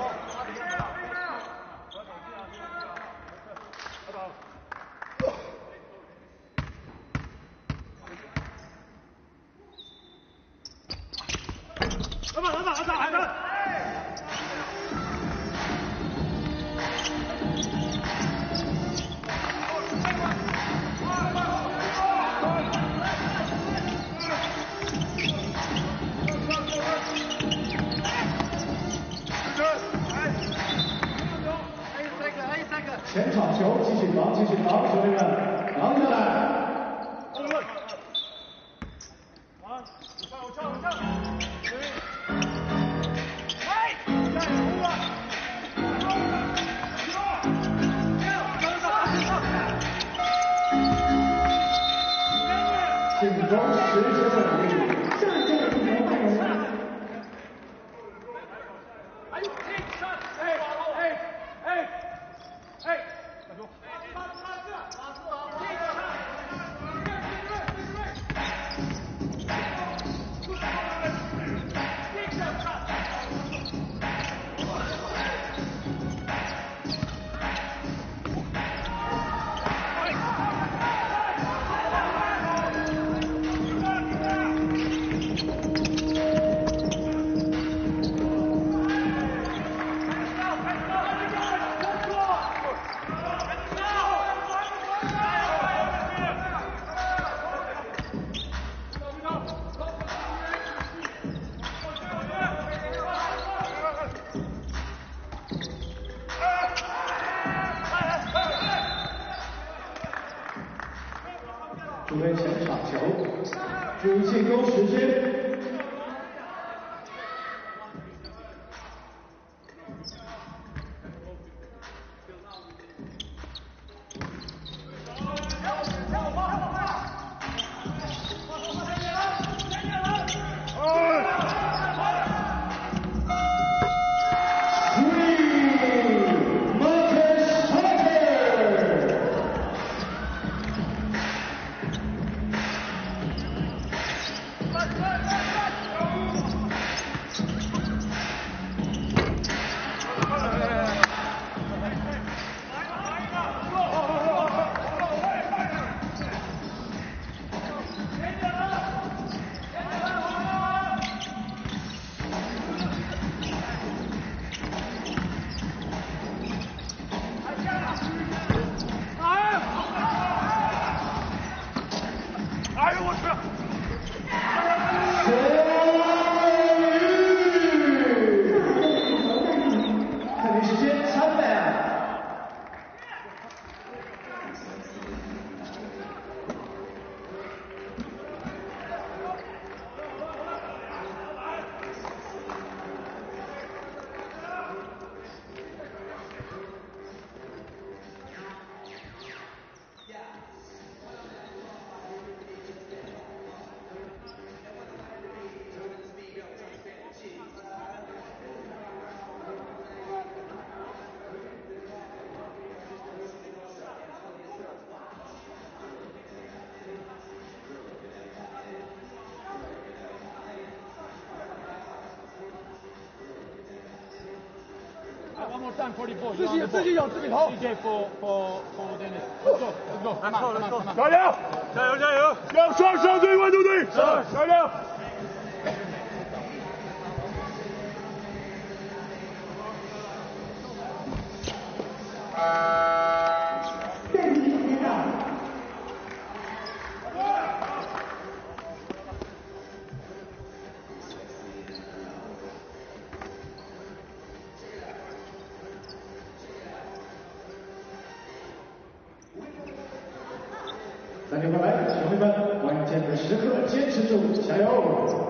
前场球，继续防，球员们挡下来。进攻10球胜利。 上一队主流换人。准备前场球，注意进攻时间。 One more time for the ball. 自己有自己投。DJ for Dennis. Let's go. Let's go. 加油！加油！要上队，万队队！加油！ 暂停时间到。 3点回来，球迷们，关键的时刻坚持住，加油！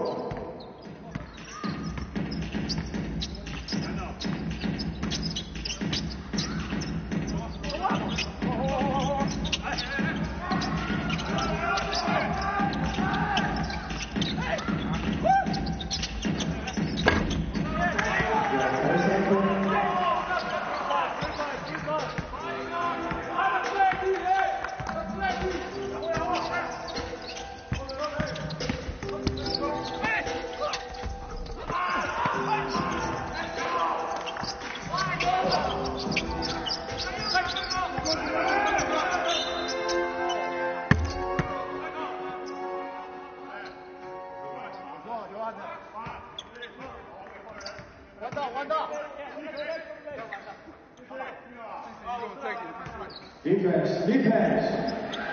Defense.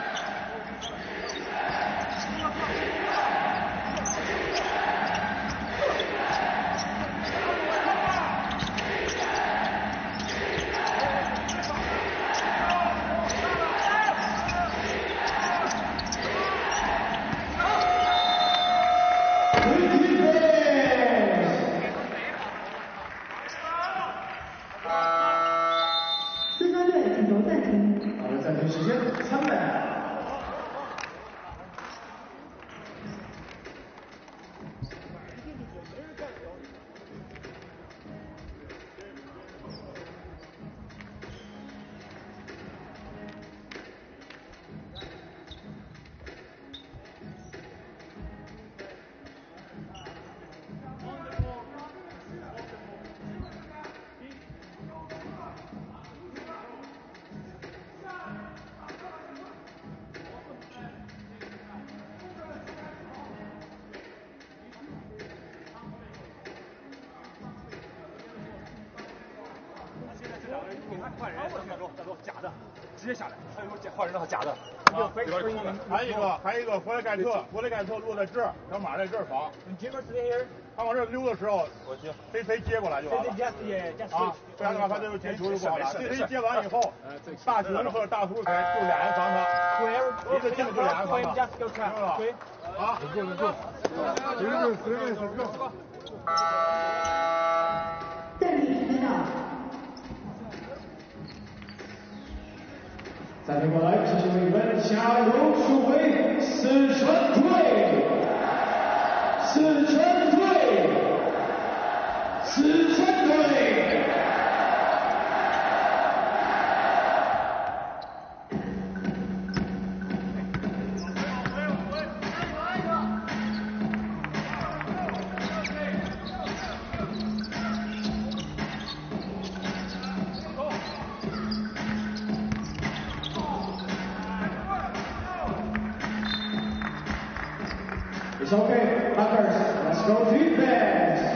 四川队请求暂停。 好的，暂停时间3秒。 假的，直接下来，还有换人的假的。 啊，还有一个弗雷盖特落在这儿，小马在这儿防。他往这儿溜的时候，谁接过来就完了。啊，不然的话他这个接球就不好打。谁接完以后，大熊和大图才就俩人防他，一个进就俩人防他，知道吧？啊， 暂停时间到。 暂停过来，执行为本下游出回四川队，四川队，四川队。It's okay, Packers. Let's go defense.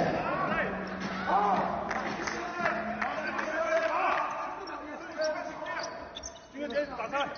今天打菜。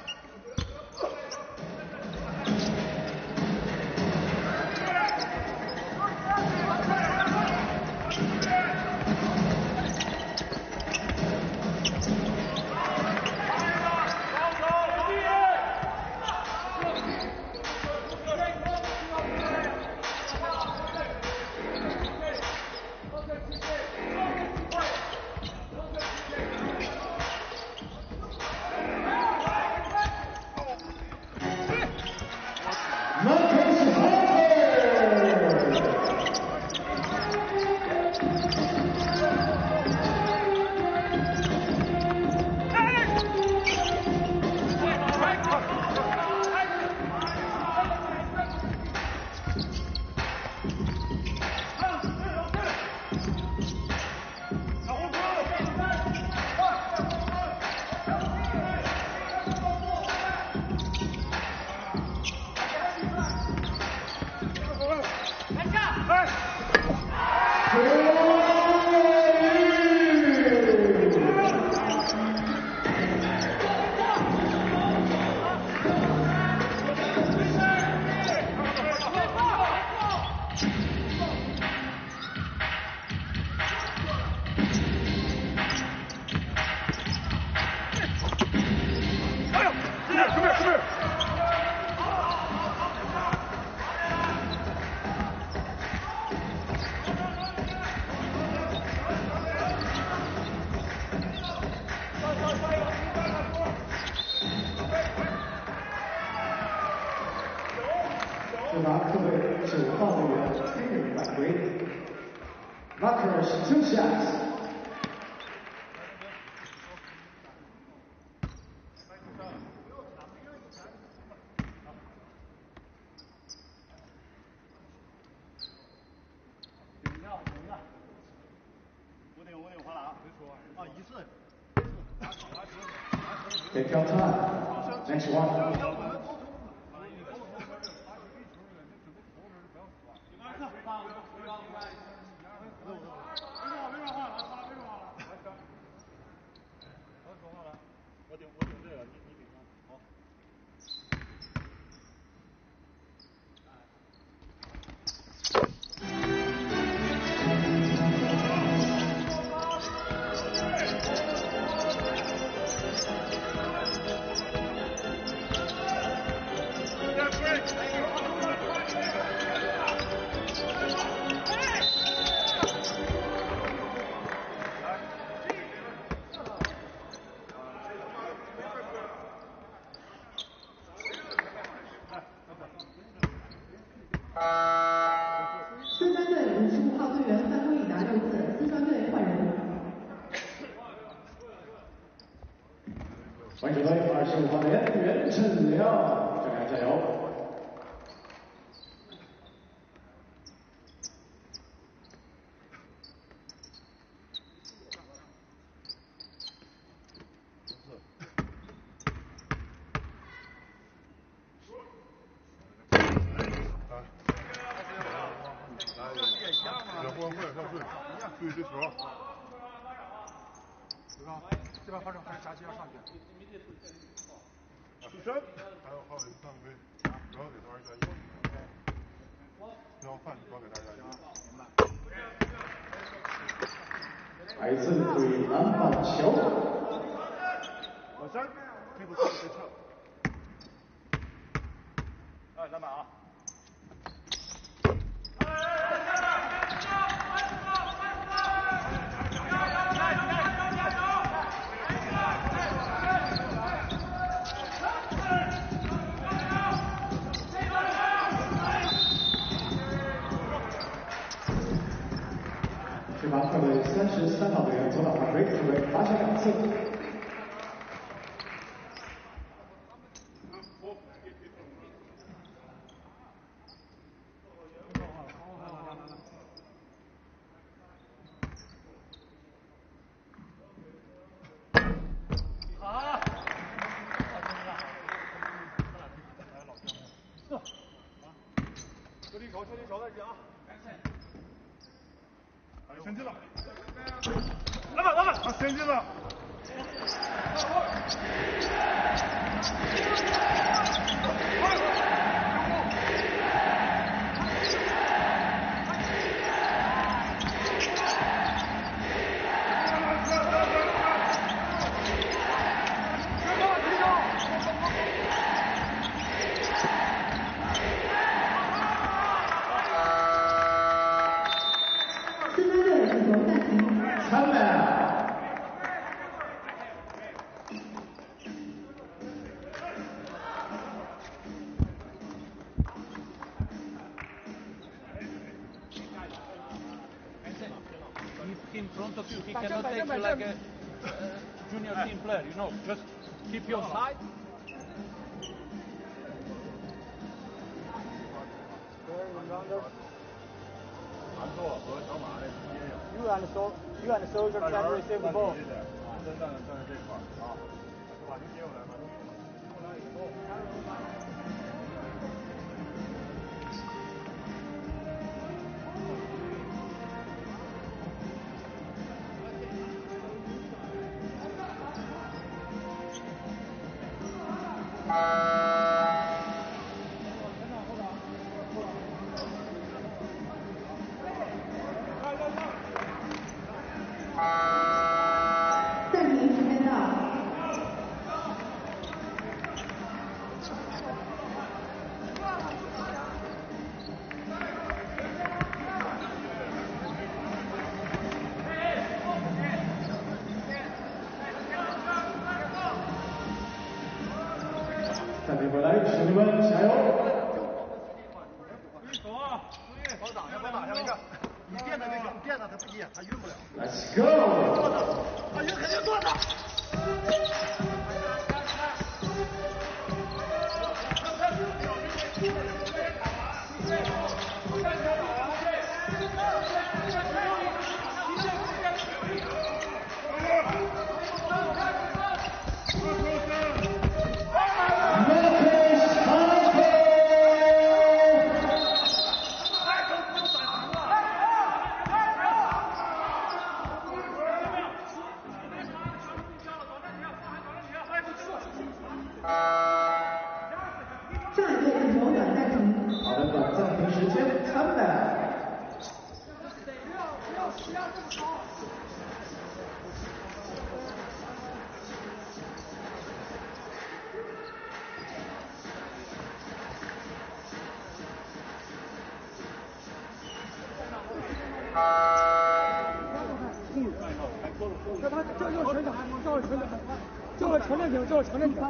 布达克队9号队员黑人犯规 ，Markers 2 shots。 5.5换了啊！啊，1次。 Take your time. Next one. 没法换了。 欢迎球队25号连袁振亮，加油加油！ 注意这球。这边发生还是夹击要上去。起身。还有上飞，不要给他玩夹击。要饭不要给他夹击。 来自对篮板球。 老三，这不是别撤。哎，篮板啊！ 是马特队33号队员左打犯规，此为罚球2次。 球进球再进啊！ 先进了，篮板，他先进了。 In front of you, he cannot take you like a junior team player, you know. Just keep your side. You and the soldier can receive the ball. 站在这块啊，把球接过来，把球过来以后。 暂停时间到。 暂停回来，兄弟们加油！ 走啊！ 好打下，没事。你垫他就行，垫他不接，他运不了。 Let's go！ 他运肯定做的。 上一队进球短暂停。 好的，短暂停时间300。 叫了长暂停， 叫了短暂停，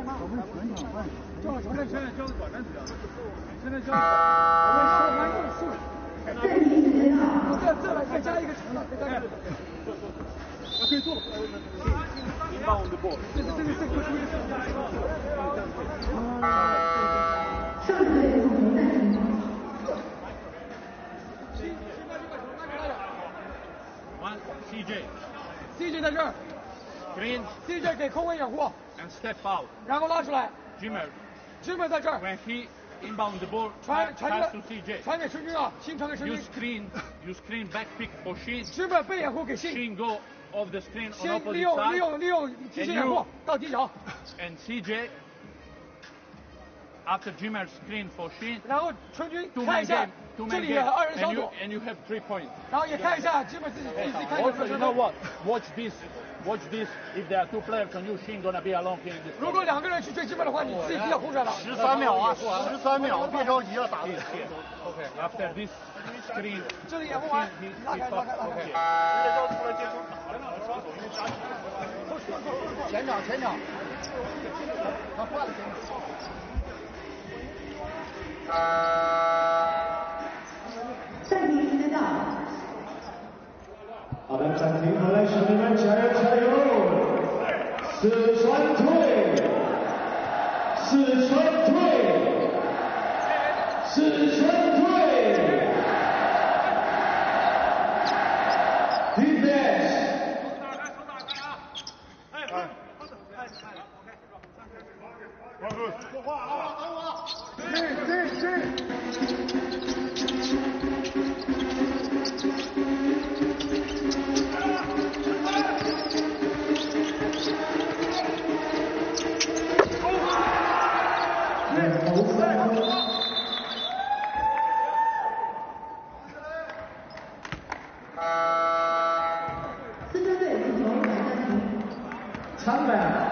现在叫。 暂停时间到。 再加一个长的，再加一个。 可以做了。 ball. 上一队控球暂停。 One, CJ 在这儿 screens ，CJ 给空位掩护， and step out. 然后拉出来 Jimmer 在这儿， when he inbound the ball, 传 pass to CJ. 传给申军啊，新传给申 You 军 screen back pick for Shin. ，Jimmer 被掩护给信， Shin go off the screen on 信 opposite 利用 side. 提前掩护到底角， And CJ after Jimmer screen for Shin. 然后春军 Two 看 man 一下 game, two 这 man 里的 game, 二人小组， and you have 3 points. 然后也看一下 Jimmer 自己看一下 Also, you know what? Watch this. If there are 2 players on you, Shin gonna be alone here in this. 如果2个人去追 Jimmer 的话，你自己比较空出来了。 13秒啊，13秒，别着急啊，打的。 Okay. After this screen, 这里掩护完，拉开。 前场，他换了前场。 暂停时间到。 好的，暂停，好来，兄弟们，加油加油！四川队，四川队，四川队 ，defense。 说话啊，等我。 四川队控球暂停。 长板。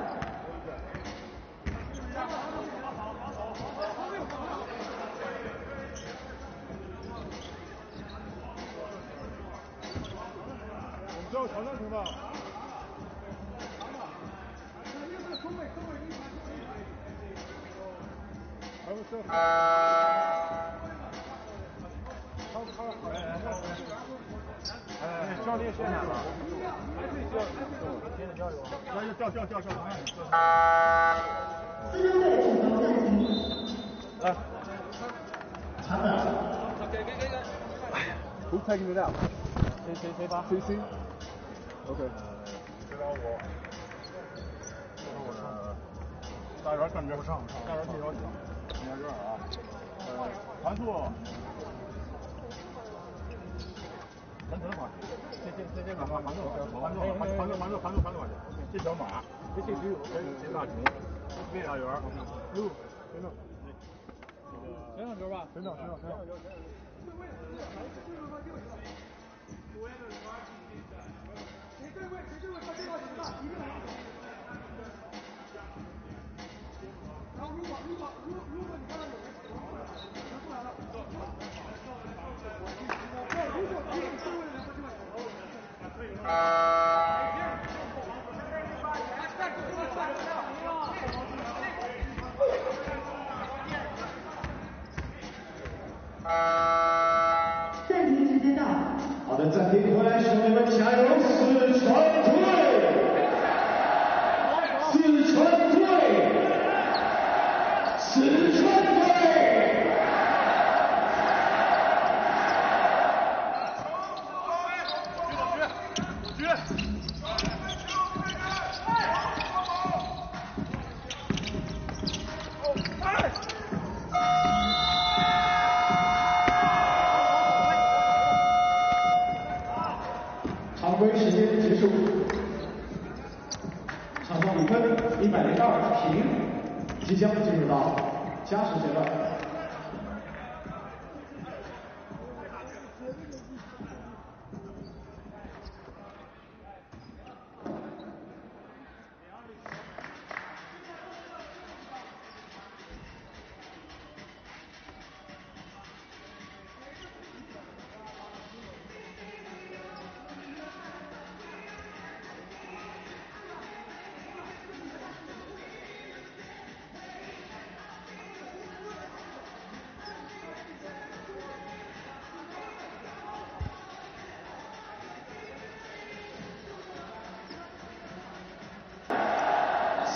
只要挑战行吧。还有这。教练现场了。叫。 四川队控球暂停。 来，长板。 Who taking it out? 谁发 ？CC。OK。知道我。大圆跟着。大圆替我抢。你看这儿啊。传速。传过去。这个传过去。这小马。这大熊。这大圆。行球吧。行。 暂停时间到。 好的，暂停回来，兄弟们加油！四川队，四川队，四川队。常规时间结束，场上比分102平，即将进入到加时阶段。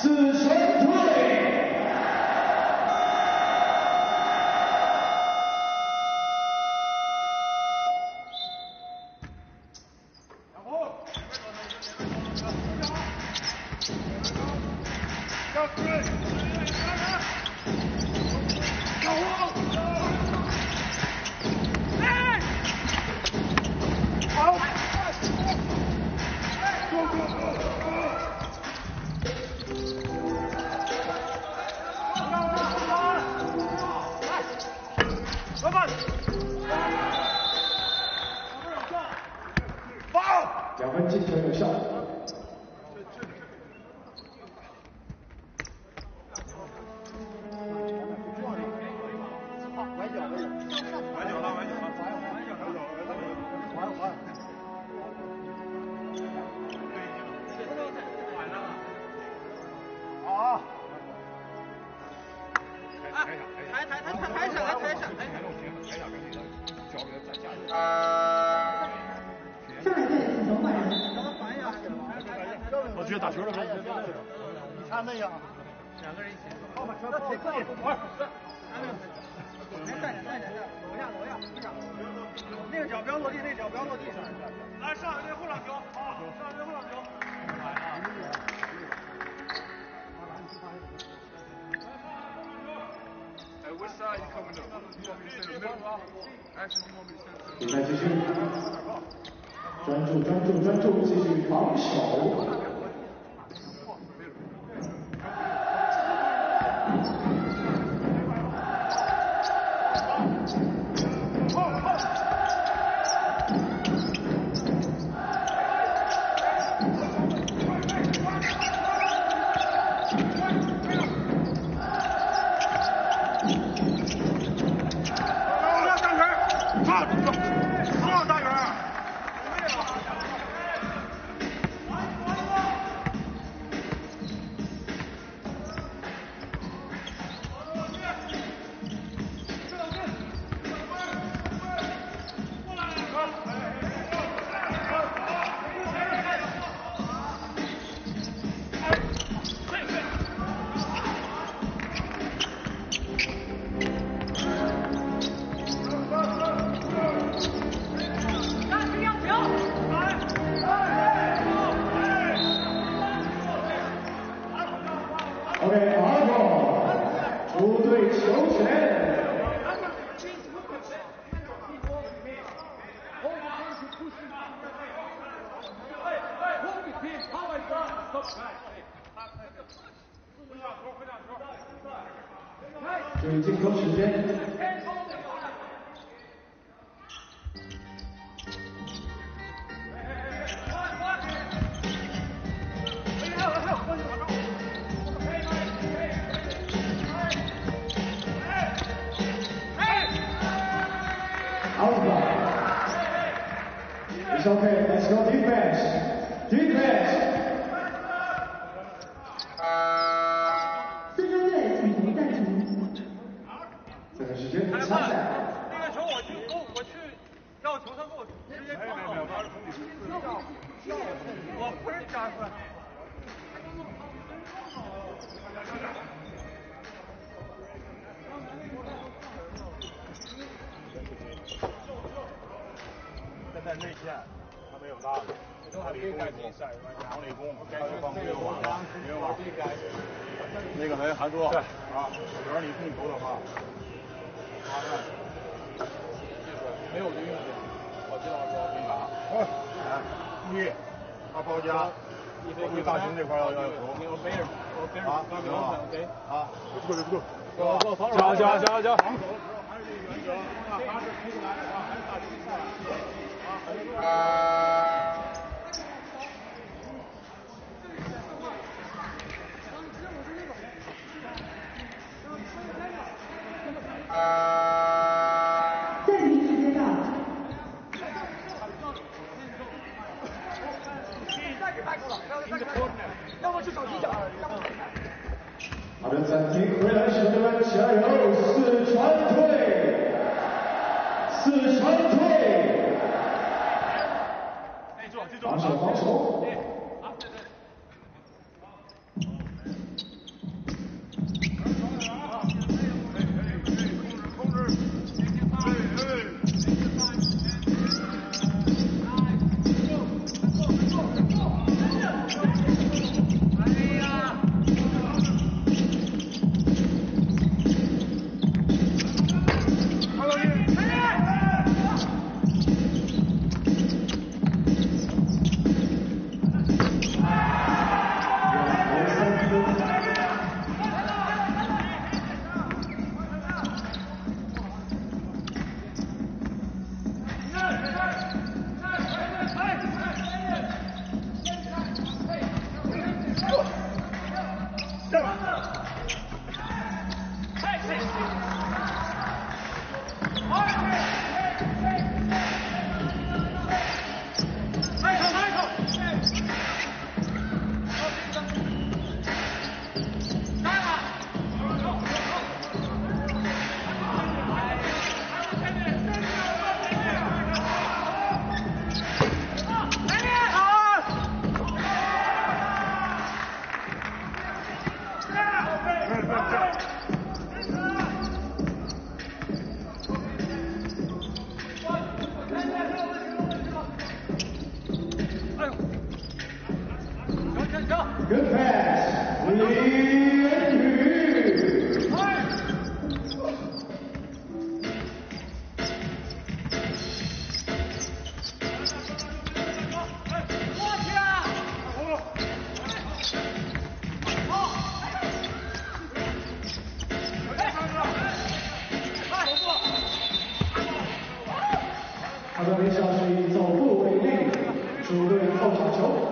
四川队。2分进球有效。 上海队请求换人。 我去打球了没？ 你看那个，2个人一起。那个脚不要落地，那脚不要落地。来，上海队后场球啊！上海队后场球。 比赛继续，专注，继续防守。OK， 阿宝出队球权。注意进球时间。It's okay, let's go defense. Defense. 四川队请求暂停。 这个时间参赛。 那个球我去要球，他给我直接撞了。我不是加分。现在内线他没有拉，往里攻，该球放没有网了，没有网。那个谁，韩叔，啊，我觉得你控球的话，没有运气，我知道说没打。来，注意，他包夹，注意大型这块要有球。啊，啊，不住。加！防守的时候还是这个原则，他是出不来的话，还是大球赛。 暂停时间到。 好的，暂停，回来，兄弟们加油！四川队，防守。 Good pass， 李元宇。他的微笑是以走步为例，主队后场球。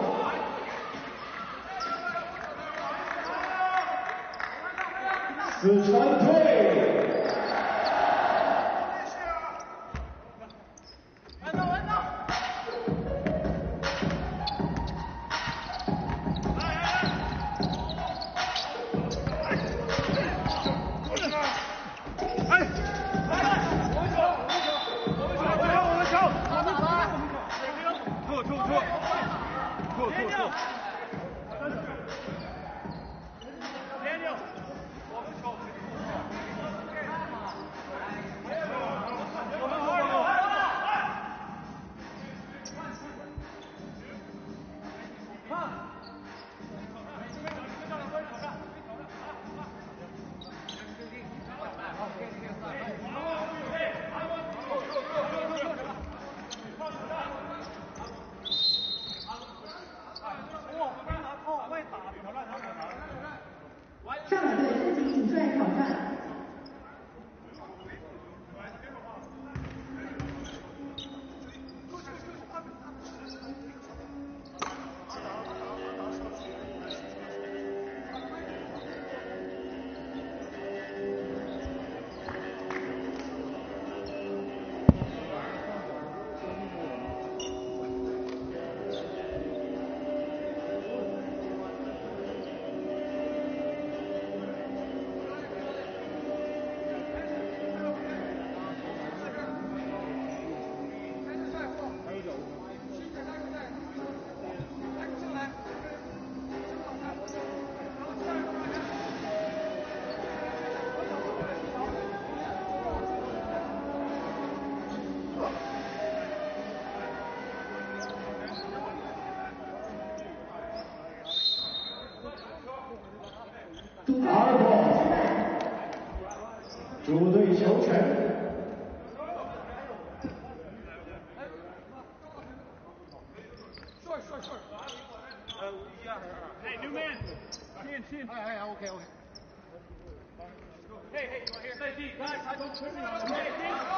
四川队。 上海队自己请出来挑战。2波，主队球权。 Hey, new man. Chin. Okay. Hey, stay deep, guys. I don't turn you on. Hey,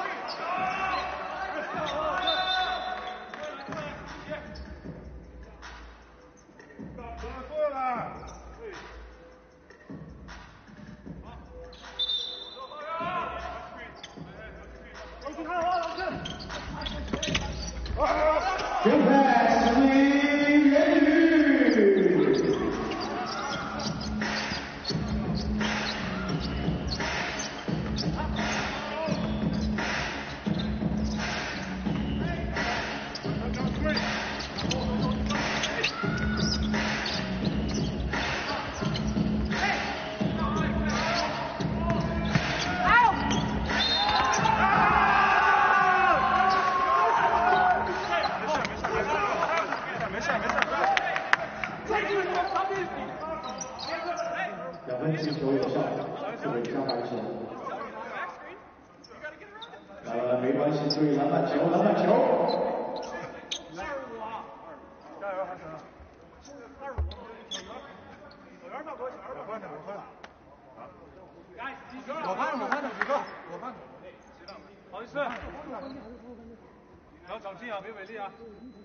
Good pass， 李元宇。2分进球有效，作为加罚球。来，没关系，注意篮板球，篮板球。 加油，还行。我看。好意思。不要长劲啊，别违例啊。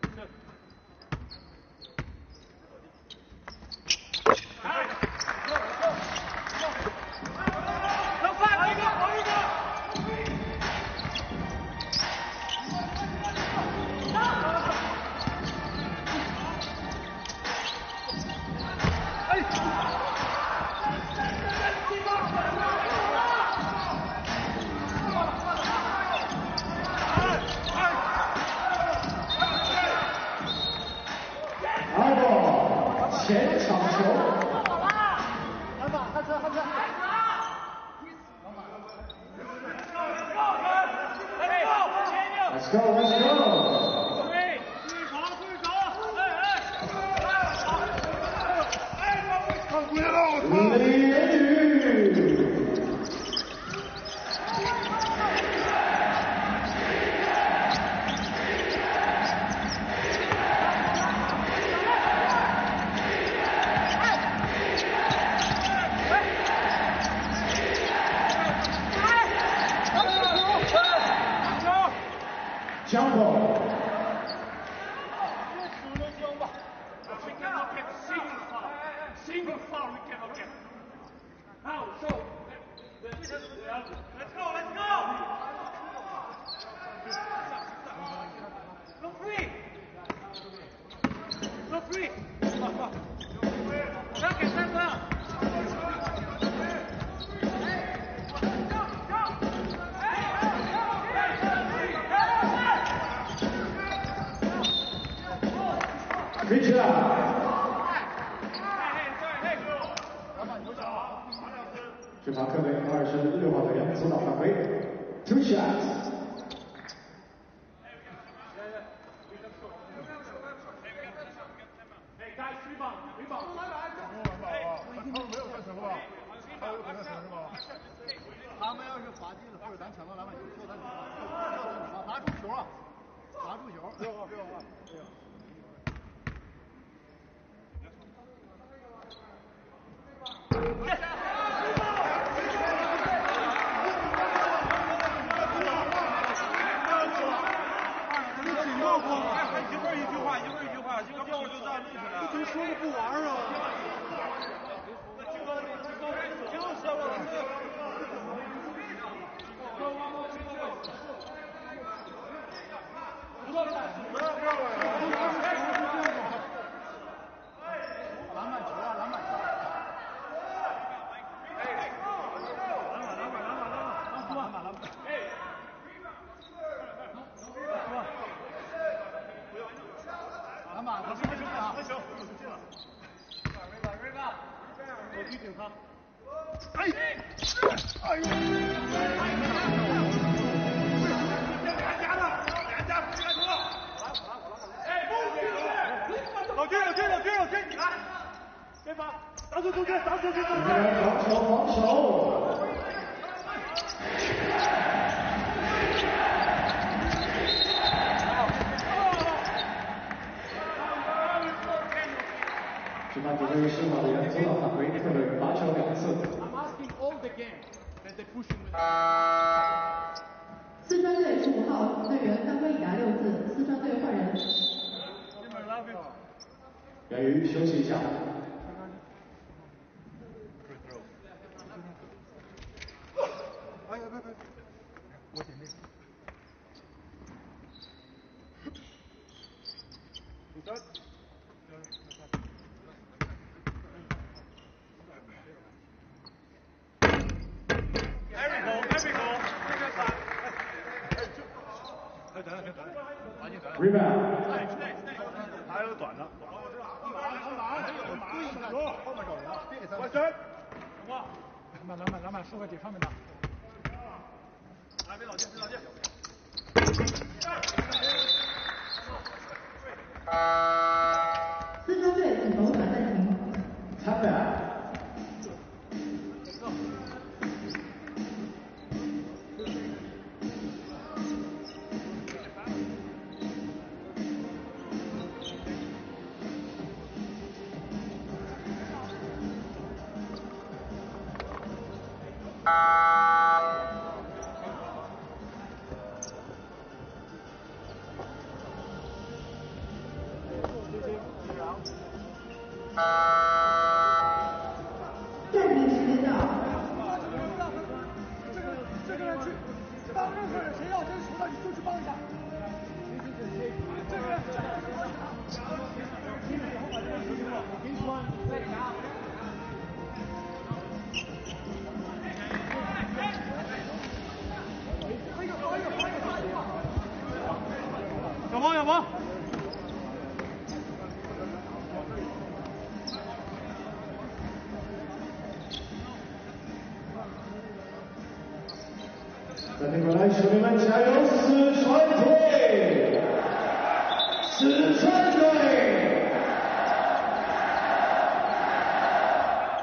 前场球。Let's go, let's go. 江鹏。 Single foul, we cannot get. Now, so let's go. Go free. Second, stand up. Richard。 这马克为26号的杨指导犯规 ，2 shots。 他们要是罚进了，或者咱抢到篮板球，扣他几罚，罚出球啊，罚出球。别往。 一句话，一个调就站立起来。不说了不玩啊！ 篮板球啊，篮板球！篮板，可行啊！ 我提醒他。 哎呦！ 老金，你来，先发，打中间， 防守。 这把主队施瓦的人走到犯规，特队罚球2次。 四川队15号队员犯规已达6次，四川队换人。 源于休息一下。 哎呀，别，我点那个。 Rebound。 还有短的。 后面找人了，别给三分。篮板，收个底上面打。别老进。 四川队请投篮暂停。 参赛。 暂停时间到。 这个人去，当任何人谁要真球的你就去帮一下。这个人。 小王。 暂停过来，兄弟们加油！四川队，四川队。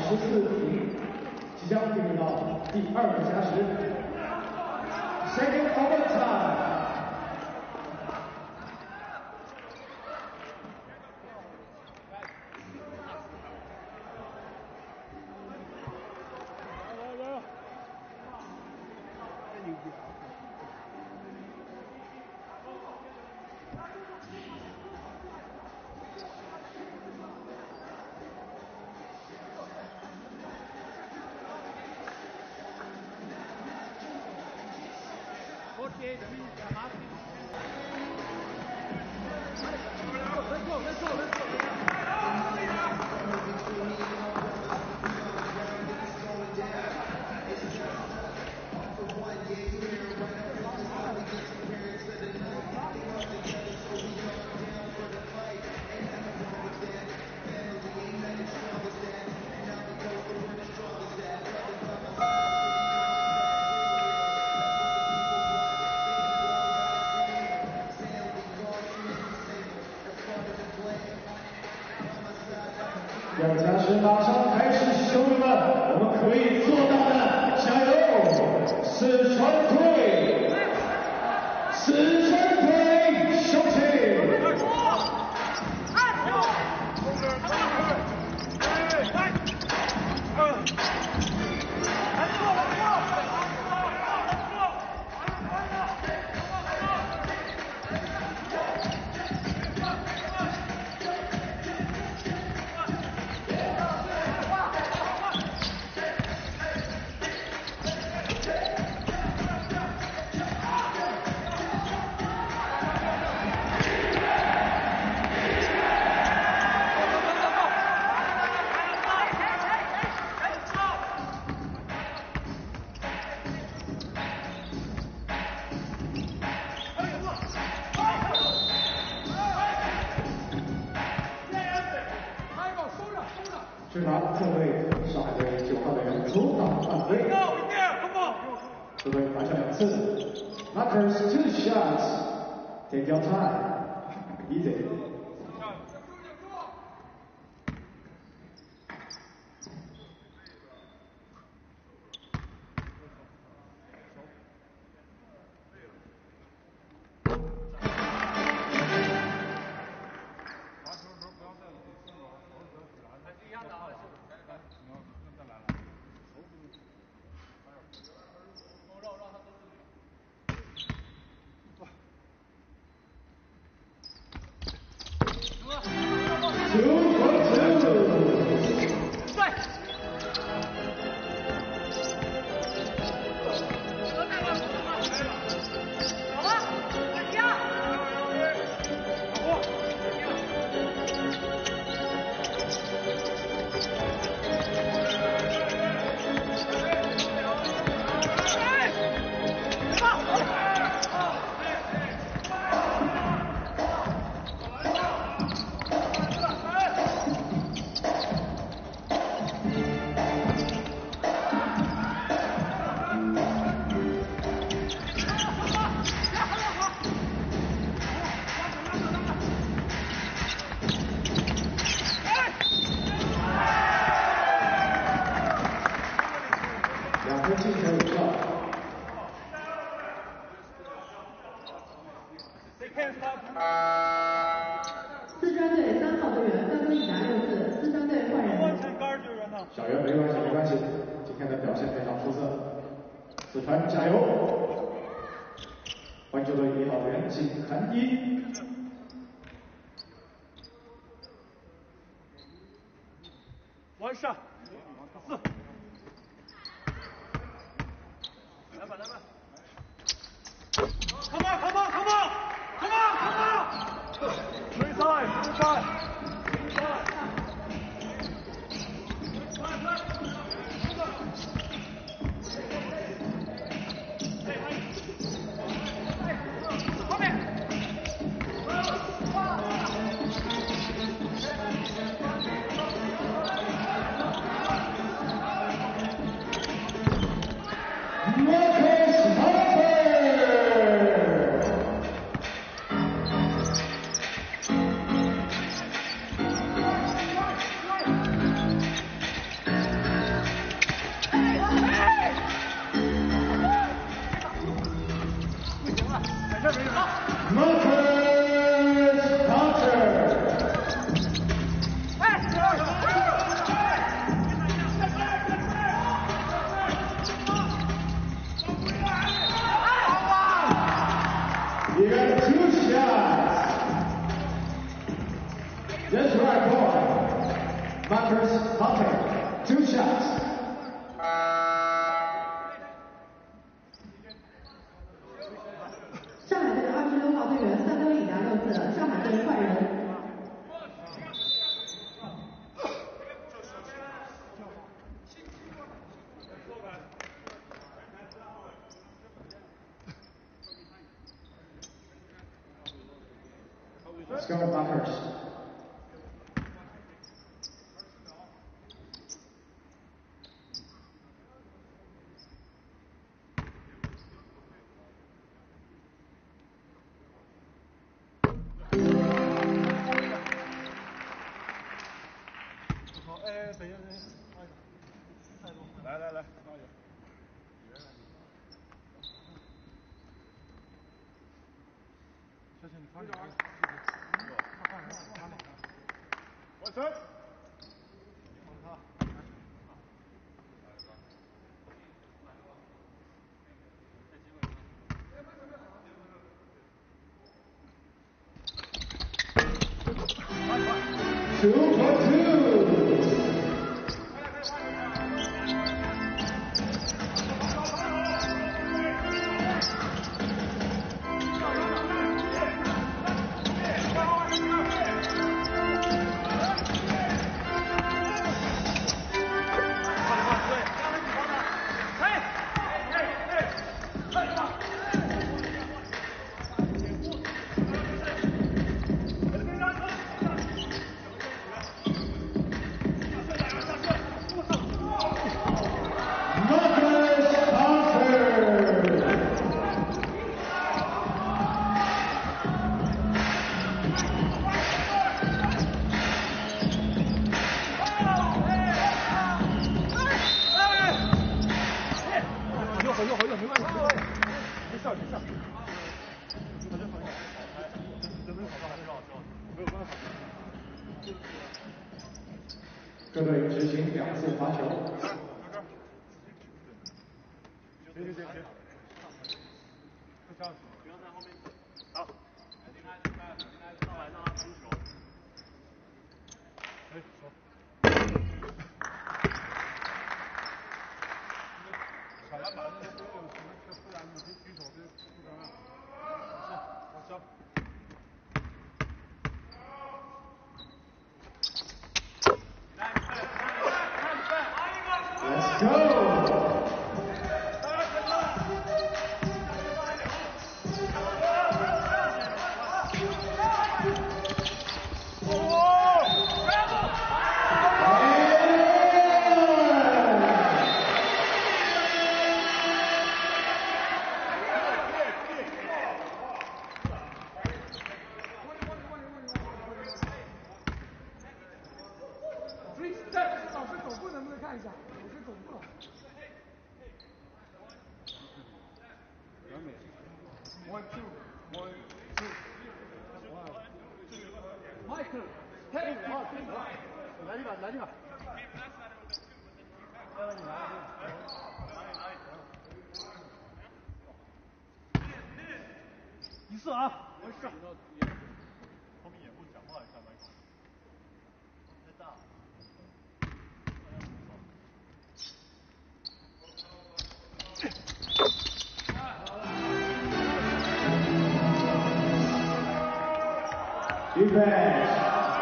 14平，即将进入到第2个加时 ，Second overtime。 2个加时马上开始，兄弟们，我们可以做到的，加油！四川队，四川队，雄起！执法侧队，上海队9号队员主导犯规，此队罚下2次 ，Markers 2 shots，take your time，easy。 四川队3号队员犯规已达6次，四川队换人。 小袁没关系，没关系，今天的表现非常出色，四川加油！环球队1号队员金涵一。 完善4。来吧来吧。Come on come on come on come on come on。追赛追赛。后面。 Marcus Hunter, 2 shots. 上海队26号队员3分以达6次，上海队换人。 Let's go, Buckers.各队执行2次罚球。 好。抢篮板的都有不然你举手就不能了。行， Let's go! Michael, hey, 来这个。1-4啊，没事。后面掩护讲话一下，Michael。太大了。 Defense.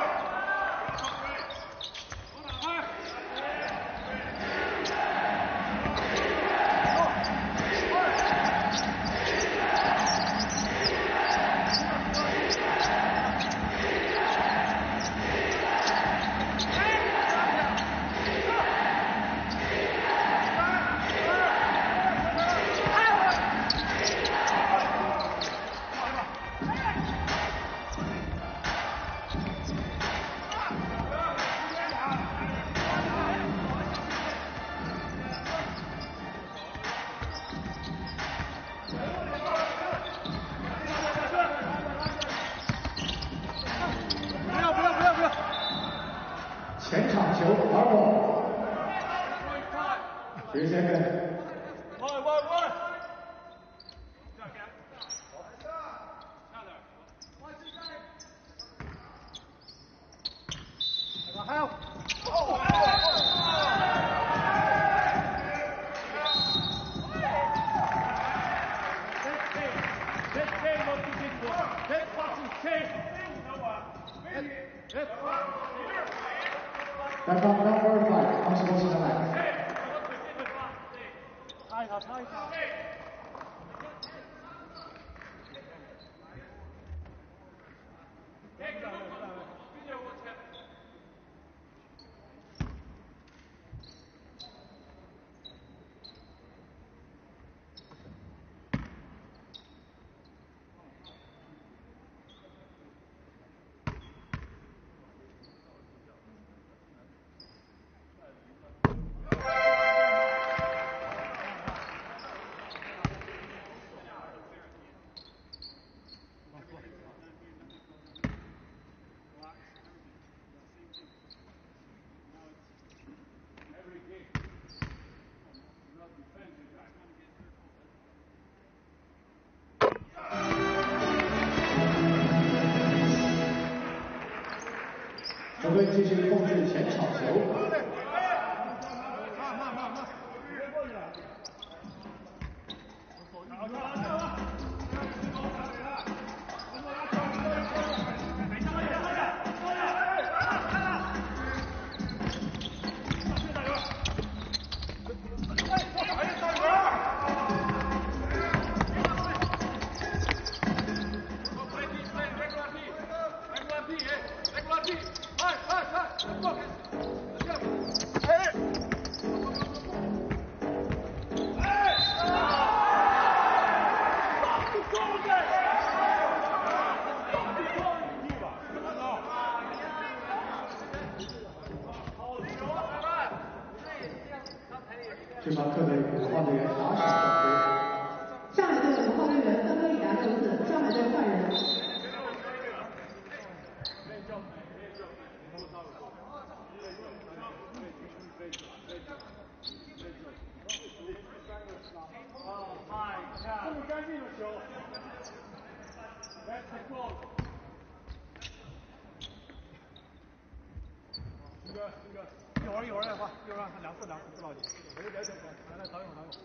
前场球，2 ball。3 seconds。 还有。 Back up number 5，王世博进来。 擦一擦，擦一擦。 球队继续控制前场球。对方客队5号队员打手犯规。 上海队5号队员分割以达球子，上海队换人。 这么干净的球 ，That's the goal。 一会儿再换，一会儿两次不着急。别，来，等一会儿。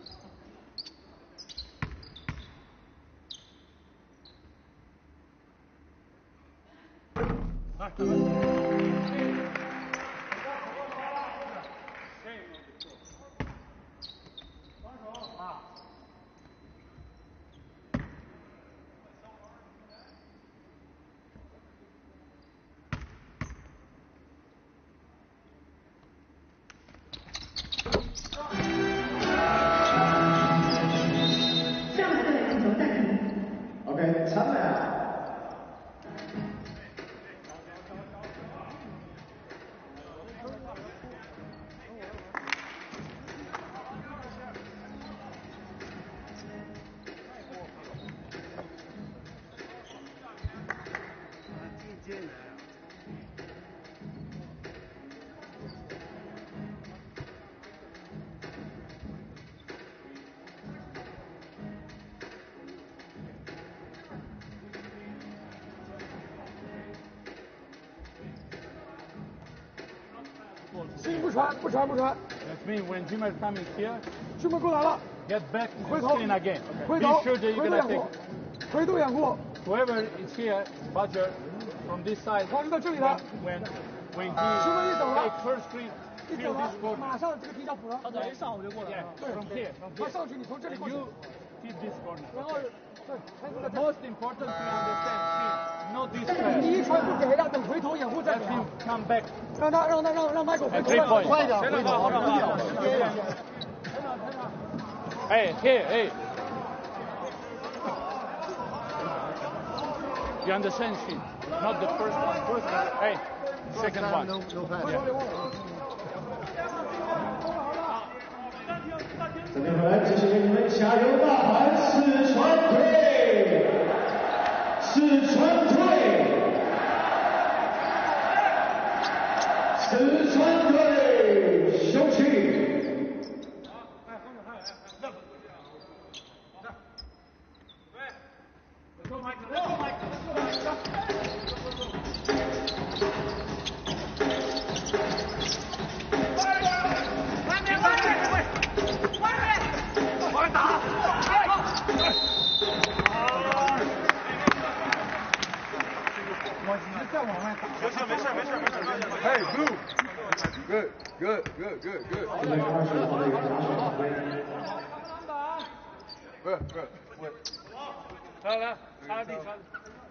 OK， 3秒。 心不传。That means when Jimmer coming here, Jimmer 过来了 ，get back to screen again. 回头 Be sure that you're gonna take. 回头掩护 Whoever is here, Roger, from this side. 他是在这里的。When he take first screen, feel this corner. 马上这个地上补了。他这一上我就过来了。对 ，from here. 他上去，你从这里过去。You keep this corner. 然后，对。The most important to understand is not this side. 你一传不给，让等回头掩护再给。Let him come back. 让Michael 回头。快一点，回头。哎，here. You understand, she? Not the first one. First one. Hey, second one. Yeah. 这边回来继续为你们加油呐喊！四川队，四川队，四川队，雄起！ 往打！ Good, good, good, good. 这位20号队打手犯规。 Good, good. Wait. 来来，插地插。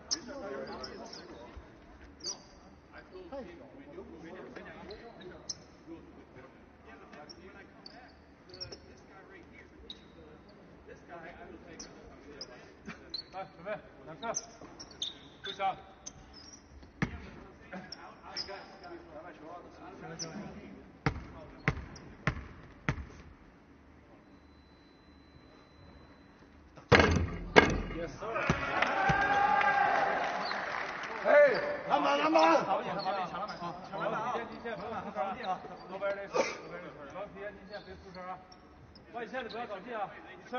来，准备2次，回想。Yes, sir. 哎，篮板，篮板！ 好一点，好一点，抢篮板啊！抢篮板啊！体验进线，不着急啊！左边这，左边这，双体验进线，别出声啊！外线的不要着急啊！是。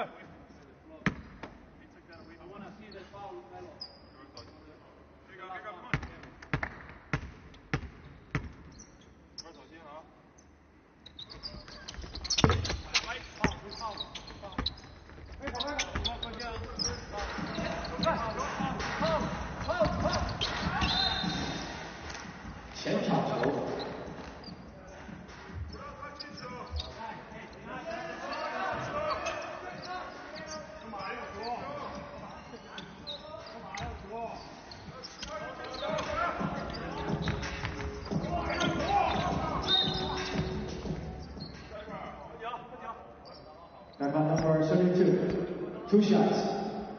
前场球。Back on number 72, 2 shots.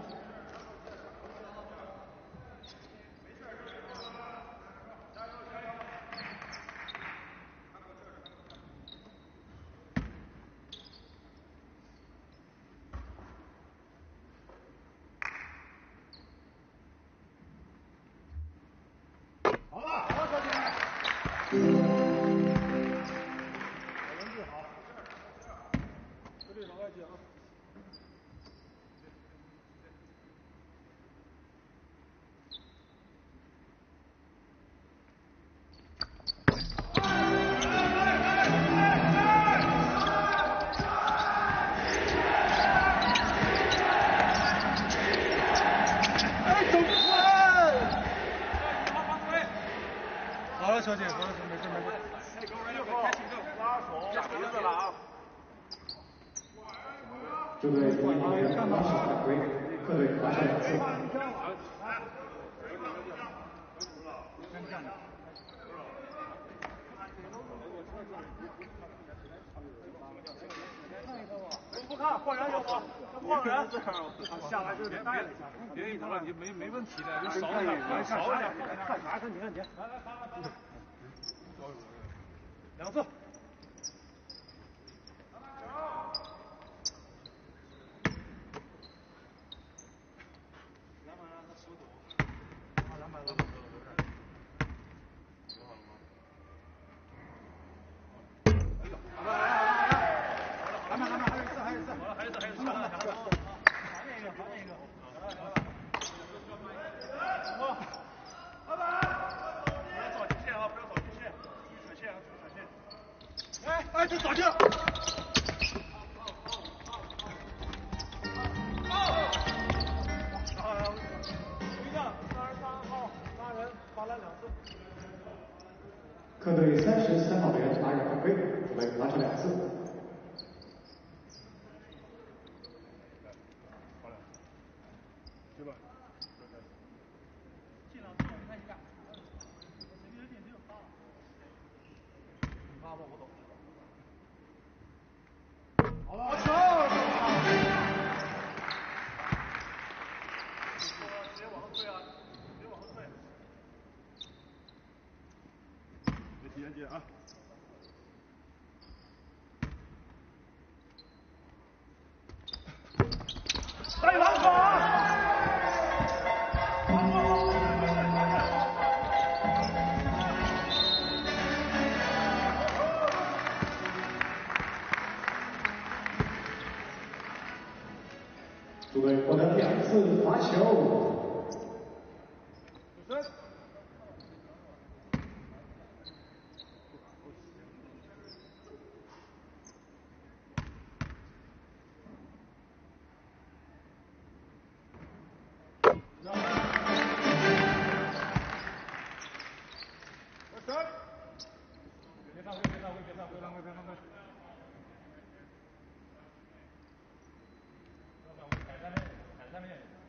好了，小姐，好了，没事没事。 拉手，下鼻子了啊！ 这队1号员打手犯规，客队罚球2次。 不看，换人有吗？换人， 下来就别带了一下，别一头了，你没问题的，就少一点，少一点。 看啥？看你看你。 来来，发了。2次。 哎，这早进！ 客队33号员打人犯规，准备罚球2次。 严谨啊！ 带篮板！ 主队获得2次罚球。 别上回，别上回，别上回了。 下面。